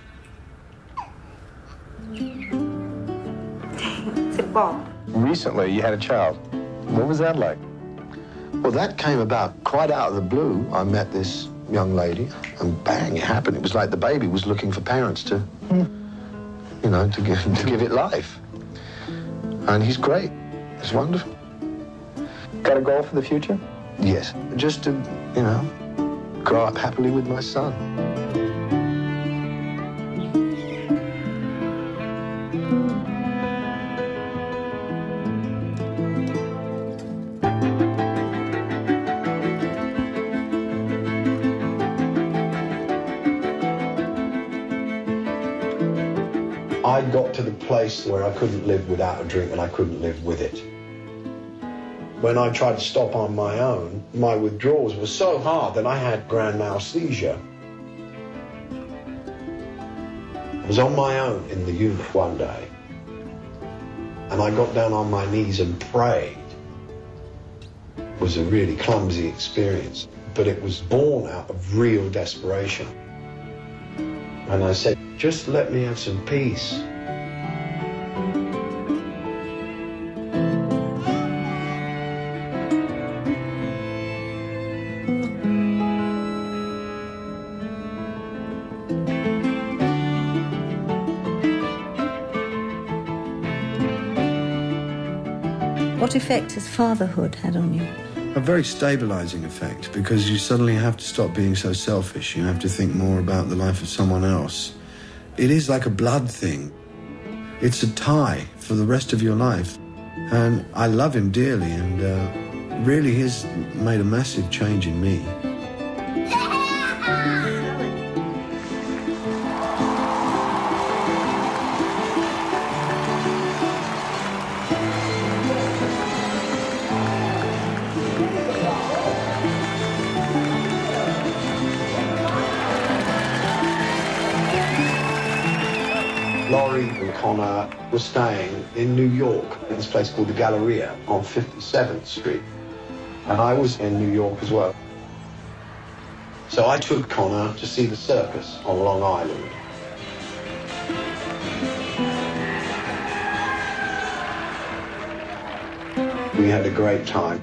It's a ball. Recently, you had a child. What was that like? Well, that came about quite out of the blue. I met this young lady, and bang, it happened. It was like the baby was looking for parents to, you know, to give, to give it life. And he's great. It's wonderful. Got a goal for the future? Yes, just to, you know, grow up happily with my son. I got to the place where I couldn't live without a drink and I couldn't live with it. When I tried to stop on my own, my withdrawals were so hard that I had grand mal seizure. I was on my own in the unit one day, and I got down on my knees and prayed. It was a really clumsy experience, but it was born out of real desperation. And I said, just let me have some peace. What effect has fatherhood had on you? A very stabilizing effect, because you suddenly have to stop being so selfish. You have to think more about the life of someone else. It is like a blood thing. It's a tie for the rest of your life. And I love him dearly, and uh, really he's made a massive change in me. Laurie and Connor were staying in New York, in this place called the Galleria on fifty-seventh Street. And I was in New York as well. So I took Connor to see the circus on Long Island. We had a great time.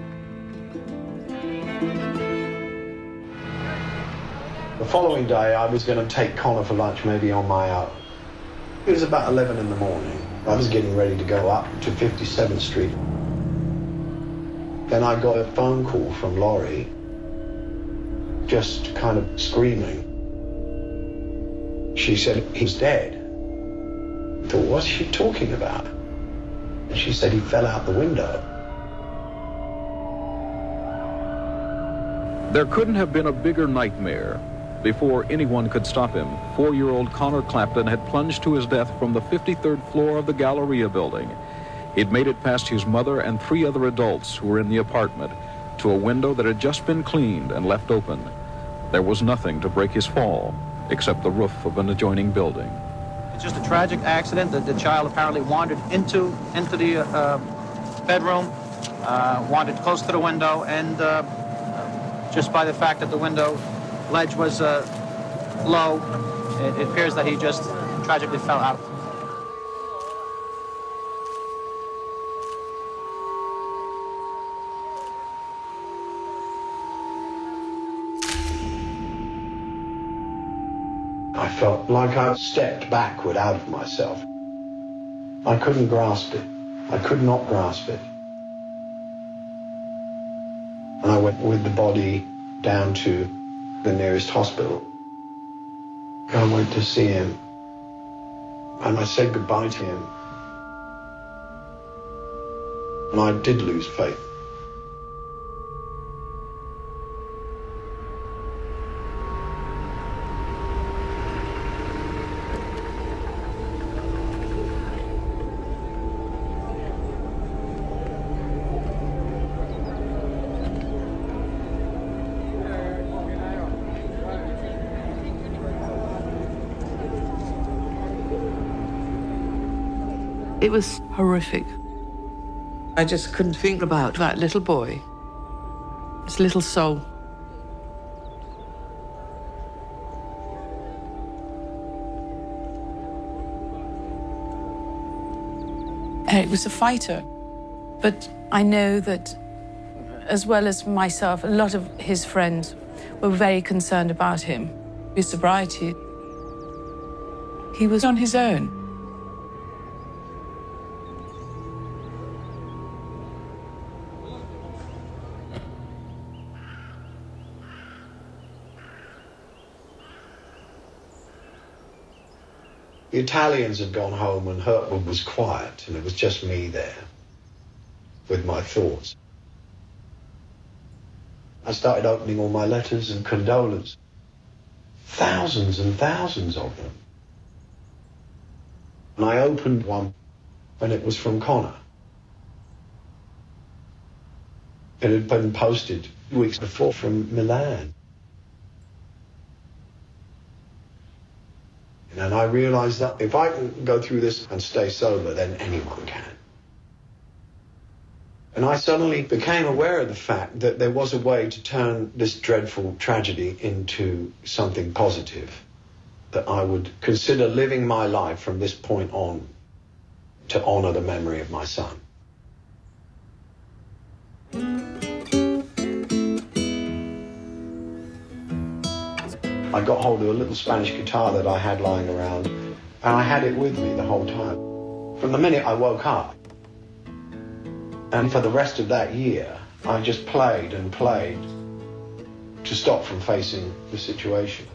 The following day, I was going to take Connor for lunch, maybe on my own. It was about eleven in the morning. I was getting ready to go up to fifty-seventh Street. Then I got a phone call from Laurie, just kind of screaming. She said, he's dead. I thought, what's she talking about? And she said he fell out the window. There couldn't have been a bigger nightmare. Before anyone could stop him, four-year-old Connor Clapton had plunged to his death from the fifty-third floor of the Galleria building. He'd made it past his mother and three other adults who were in the apartment to a window that had just been cleaned and left open. There was nothing to break his fall except the roof of an adjoining building. It's just a tragic accident that the child apparently wandered into, into the uh, bedroom, uh, wandered close to the window, and uh, just by the fact that the window ledge was uh, low, it, it appears that he just tragically fell out. I felt like I'd stepped backward out of myself. I couldn't grasp it. I could not grasp it. And I went with the body down to the nearest hospital. I went to see him, and I said goodbye to him. And I did lose faith. It was horrific. I just couldn't think about that little boy, his little soul. Eric was a fighter, but I know that, as well as myself, a lot of his friends were very concerned about him, his sobriety. He was on his own. The Italians had gone home and Hurtwood was quiet, and it was just me there with my thoughts. I started opening all my letters and condolence. Thousands and thousands of them. And I opened one, and it was from Connor. It had been posted weeks before from Milan. And I realized that if I can go through this and stay sober, then anyone can. And I suddenly became aware of the fact that there was a way to turn this dreadful tragedy into something positive, that I would consider living my life from this point on to honor the memory of my son. I got hold of a little Spanish guitar that I had lying around, and I had it with me the whole time. From the minute I woke up, And for the rest of that year, I just played and played to stop from facing the situation.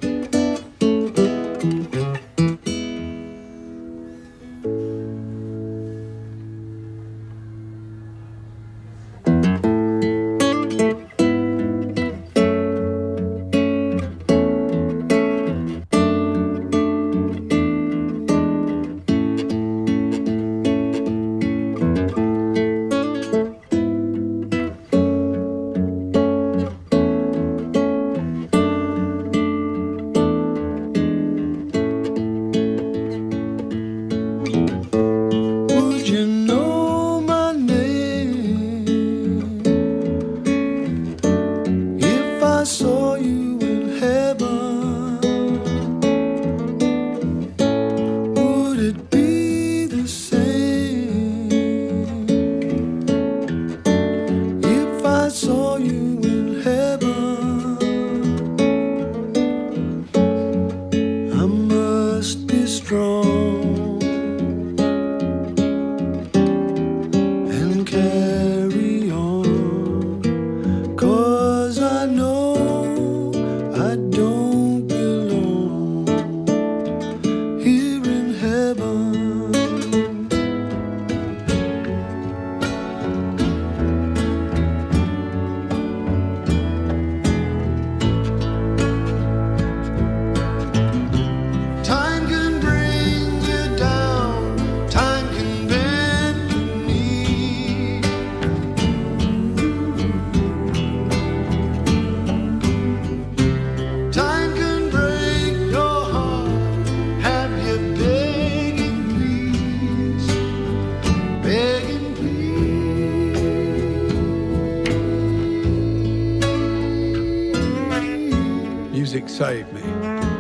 Music saved me,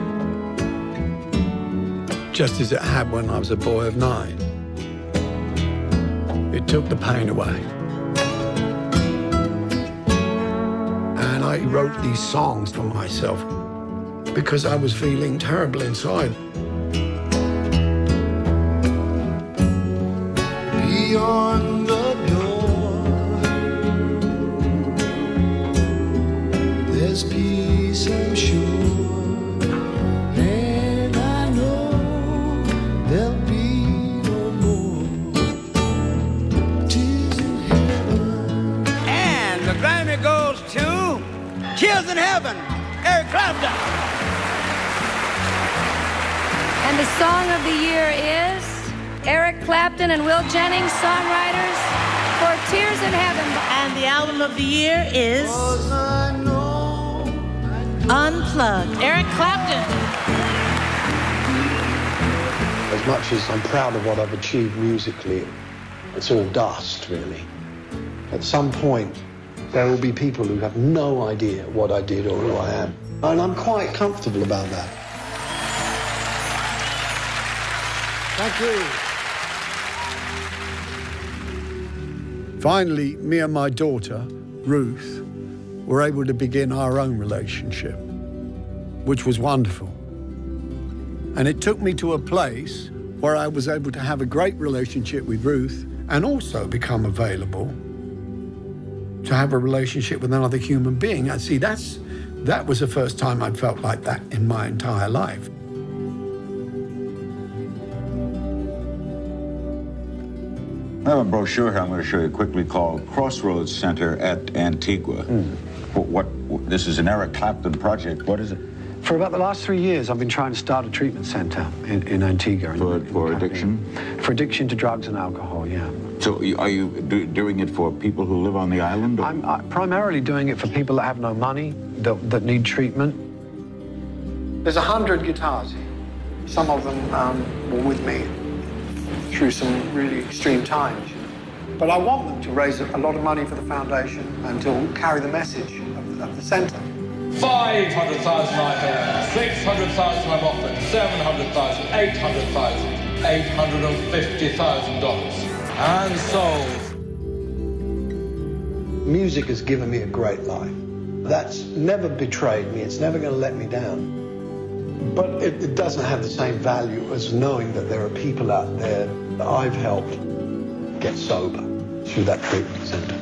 just as it had when I was a boy of nine. It took the pain away. And I wrote these songs for myself because I was feeling terrible inside. Beyond the door, there's peace, I'm sure. And I know there'll be no more tears in heaven. And the Grammy goes to Tears in Heaven, Eric Clapton. And the song of the year is Eric Clapton and Will Jennings, songwriters for Tears in Heaven. And the album of the year is Unplugged. Eric Clapton. As much as I'm proud of what I've achieved musically, it's all dust, really. At some point, there will be people who have no idea what I did or who I am. And I'm quite comfortable about that. Thank you. Finally, me and my daughter, Ruth, were able to begin our own relationship, which was wonderful. And it took me to a place where I was able to have a great relationship with Ruth and also become available to have a relationship with another human being. I see, that's, that was the first time I'd felt like that in my entire life. I have a brochure here I'm going to show you quickly called Crossroads Center at Antigua. Mm. What, what, this is an Eric Clapton project. What is it? For about the last three years, I've been trying to start a treatment center in, in Antigua. For, in, in for addiction? For addiction to drugs and alcohol, yeah. So are you do, doing it for people who live on the island? Or? I'm uh, primarily doing it for people that have no money, that, that need treatment. There's a hundred guitars here. Some of them um, were with me through some really extreme times. But I want them to raise a lot of money for the foundation and to carry the message of the, of the centre. five hundred thousand I have, six hundred thousand I'm offered, seven hundred thousand, eight hundred thousand, eight hundred fifty thousand dollars. And sold. Music has given me a great life. That's never betrayed me. It's never going to let me down. But it, it doesn't have the same value as knowing that there are people out there that I've helped get sober through that treatment. Center.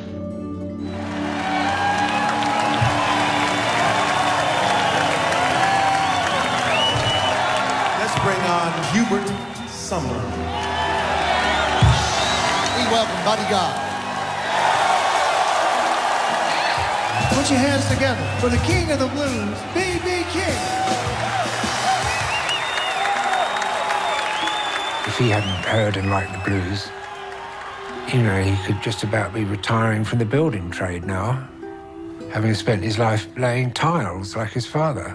Let's bring on Hubert Sumner. We welcome Buddy Guy. Put your hands together for the king of the blues, B B King. If he hadn't heard and liked the blues, you know, he could just about be retiring from the building trade now, having spent his life laying tiles like his father.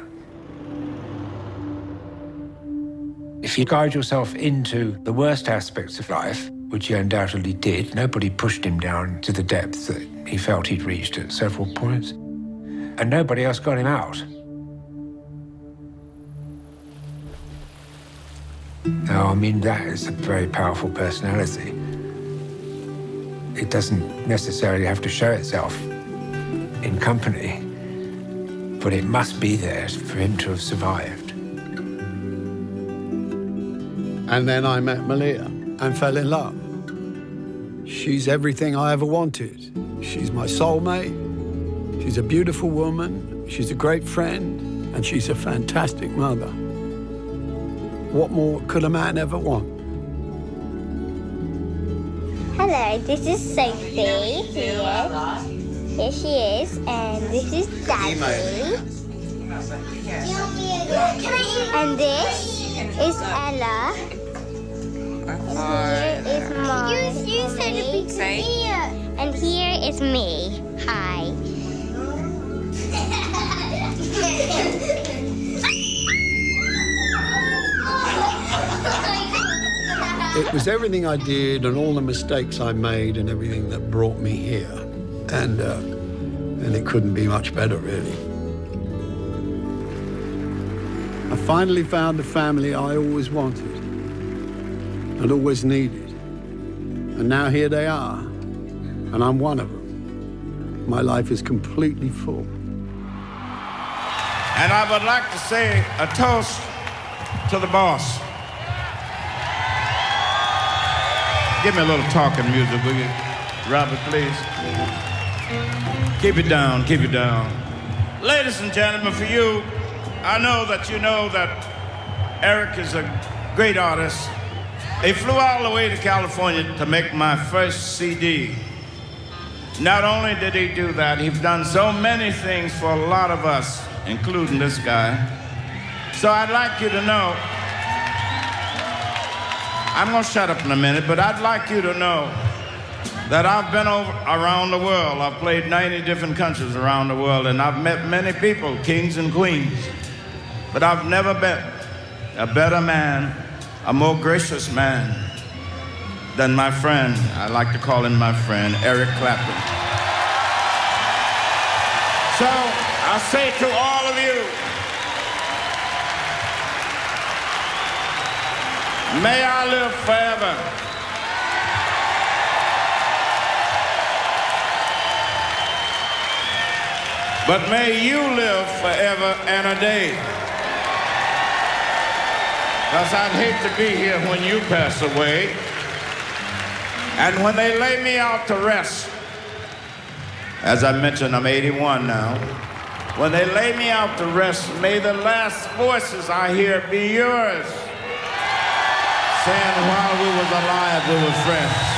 If you guide yourself into the worst aspects of life, which he undoubtedly did, nobody pushed him down to the depths that he felt he'd reached at several points, and nobody else got him out. Now, I mean, that is a very powerful personality. It doesn't necessarily have to show itself in company, but it must be there for him to have survived. And then I met Malia and fell in love. She's everything I ever wanted. She's my soulmate. She's a beautiful woman. She's a great friend. And she's a fantastic mother. What more could a man ever want? Hello, this is Sophie here. Here she is. And this is Daddy. And this is Ella. And here is Mom. You, you said it be here. And here is me. Hi. It was everything I did and all the mistakes I made and everything that brought me here. And, uh, and it couldn't be much better, really. I finally found the family I always wanted and always needed. And now here they are, and I'm one of them. My life is completely full. And I would like to say a toast to the boss. Give me a little talking music, will you? Robert, please. Keep it down, keep it down. Ladies and gentlemen, for you, I know that you know that Eric is a great artist. He flew all the way to California to make my first C D. Not only did he do that, he's done so many things for a lot of us, including this guy. So I'd like you to know, I'm gonna shut up in a minute, but I'd like you to know that I've been over around the world. I've played ninety different countries around the world, and I've met many people, kings and queens. But I've never met a better man, a more gracious man than my friend, I like to call him my friend, Eric Clapton. So I say to all of you, may I live forever. But may you live forever and a day. Because I'd hate to be here when you pass away. And when they lay me out to rest, as I mentioned, I'm eighty-one now. When they lay me out to rest, may the last voices I hear be yours, saying while we was alive, we were friends.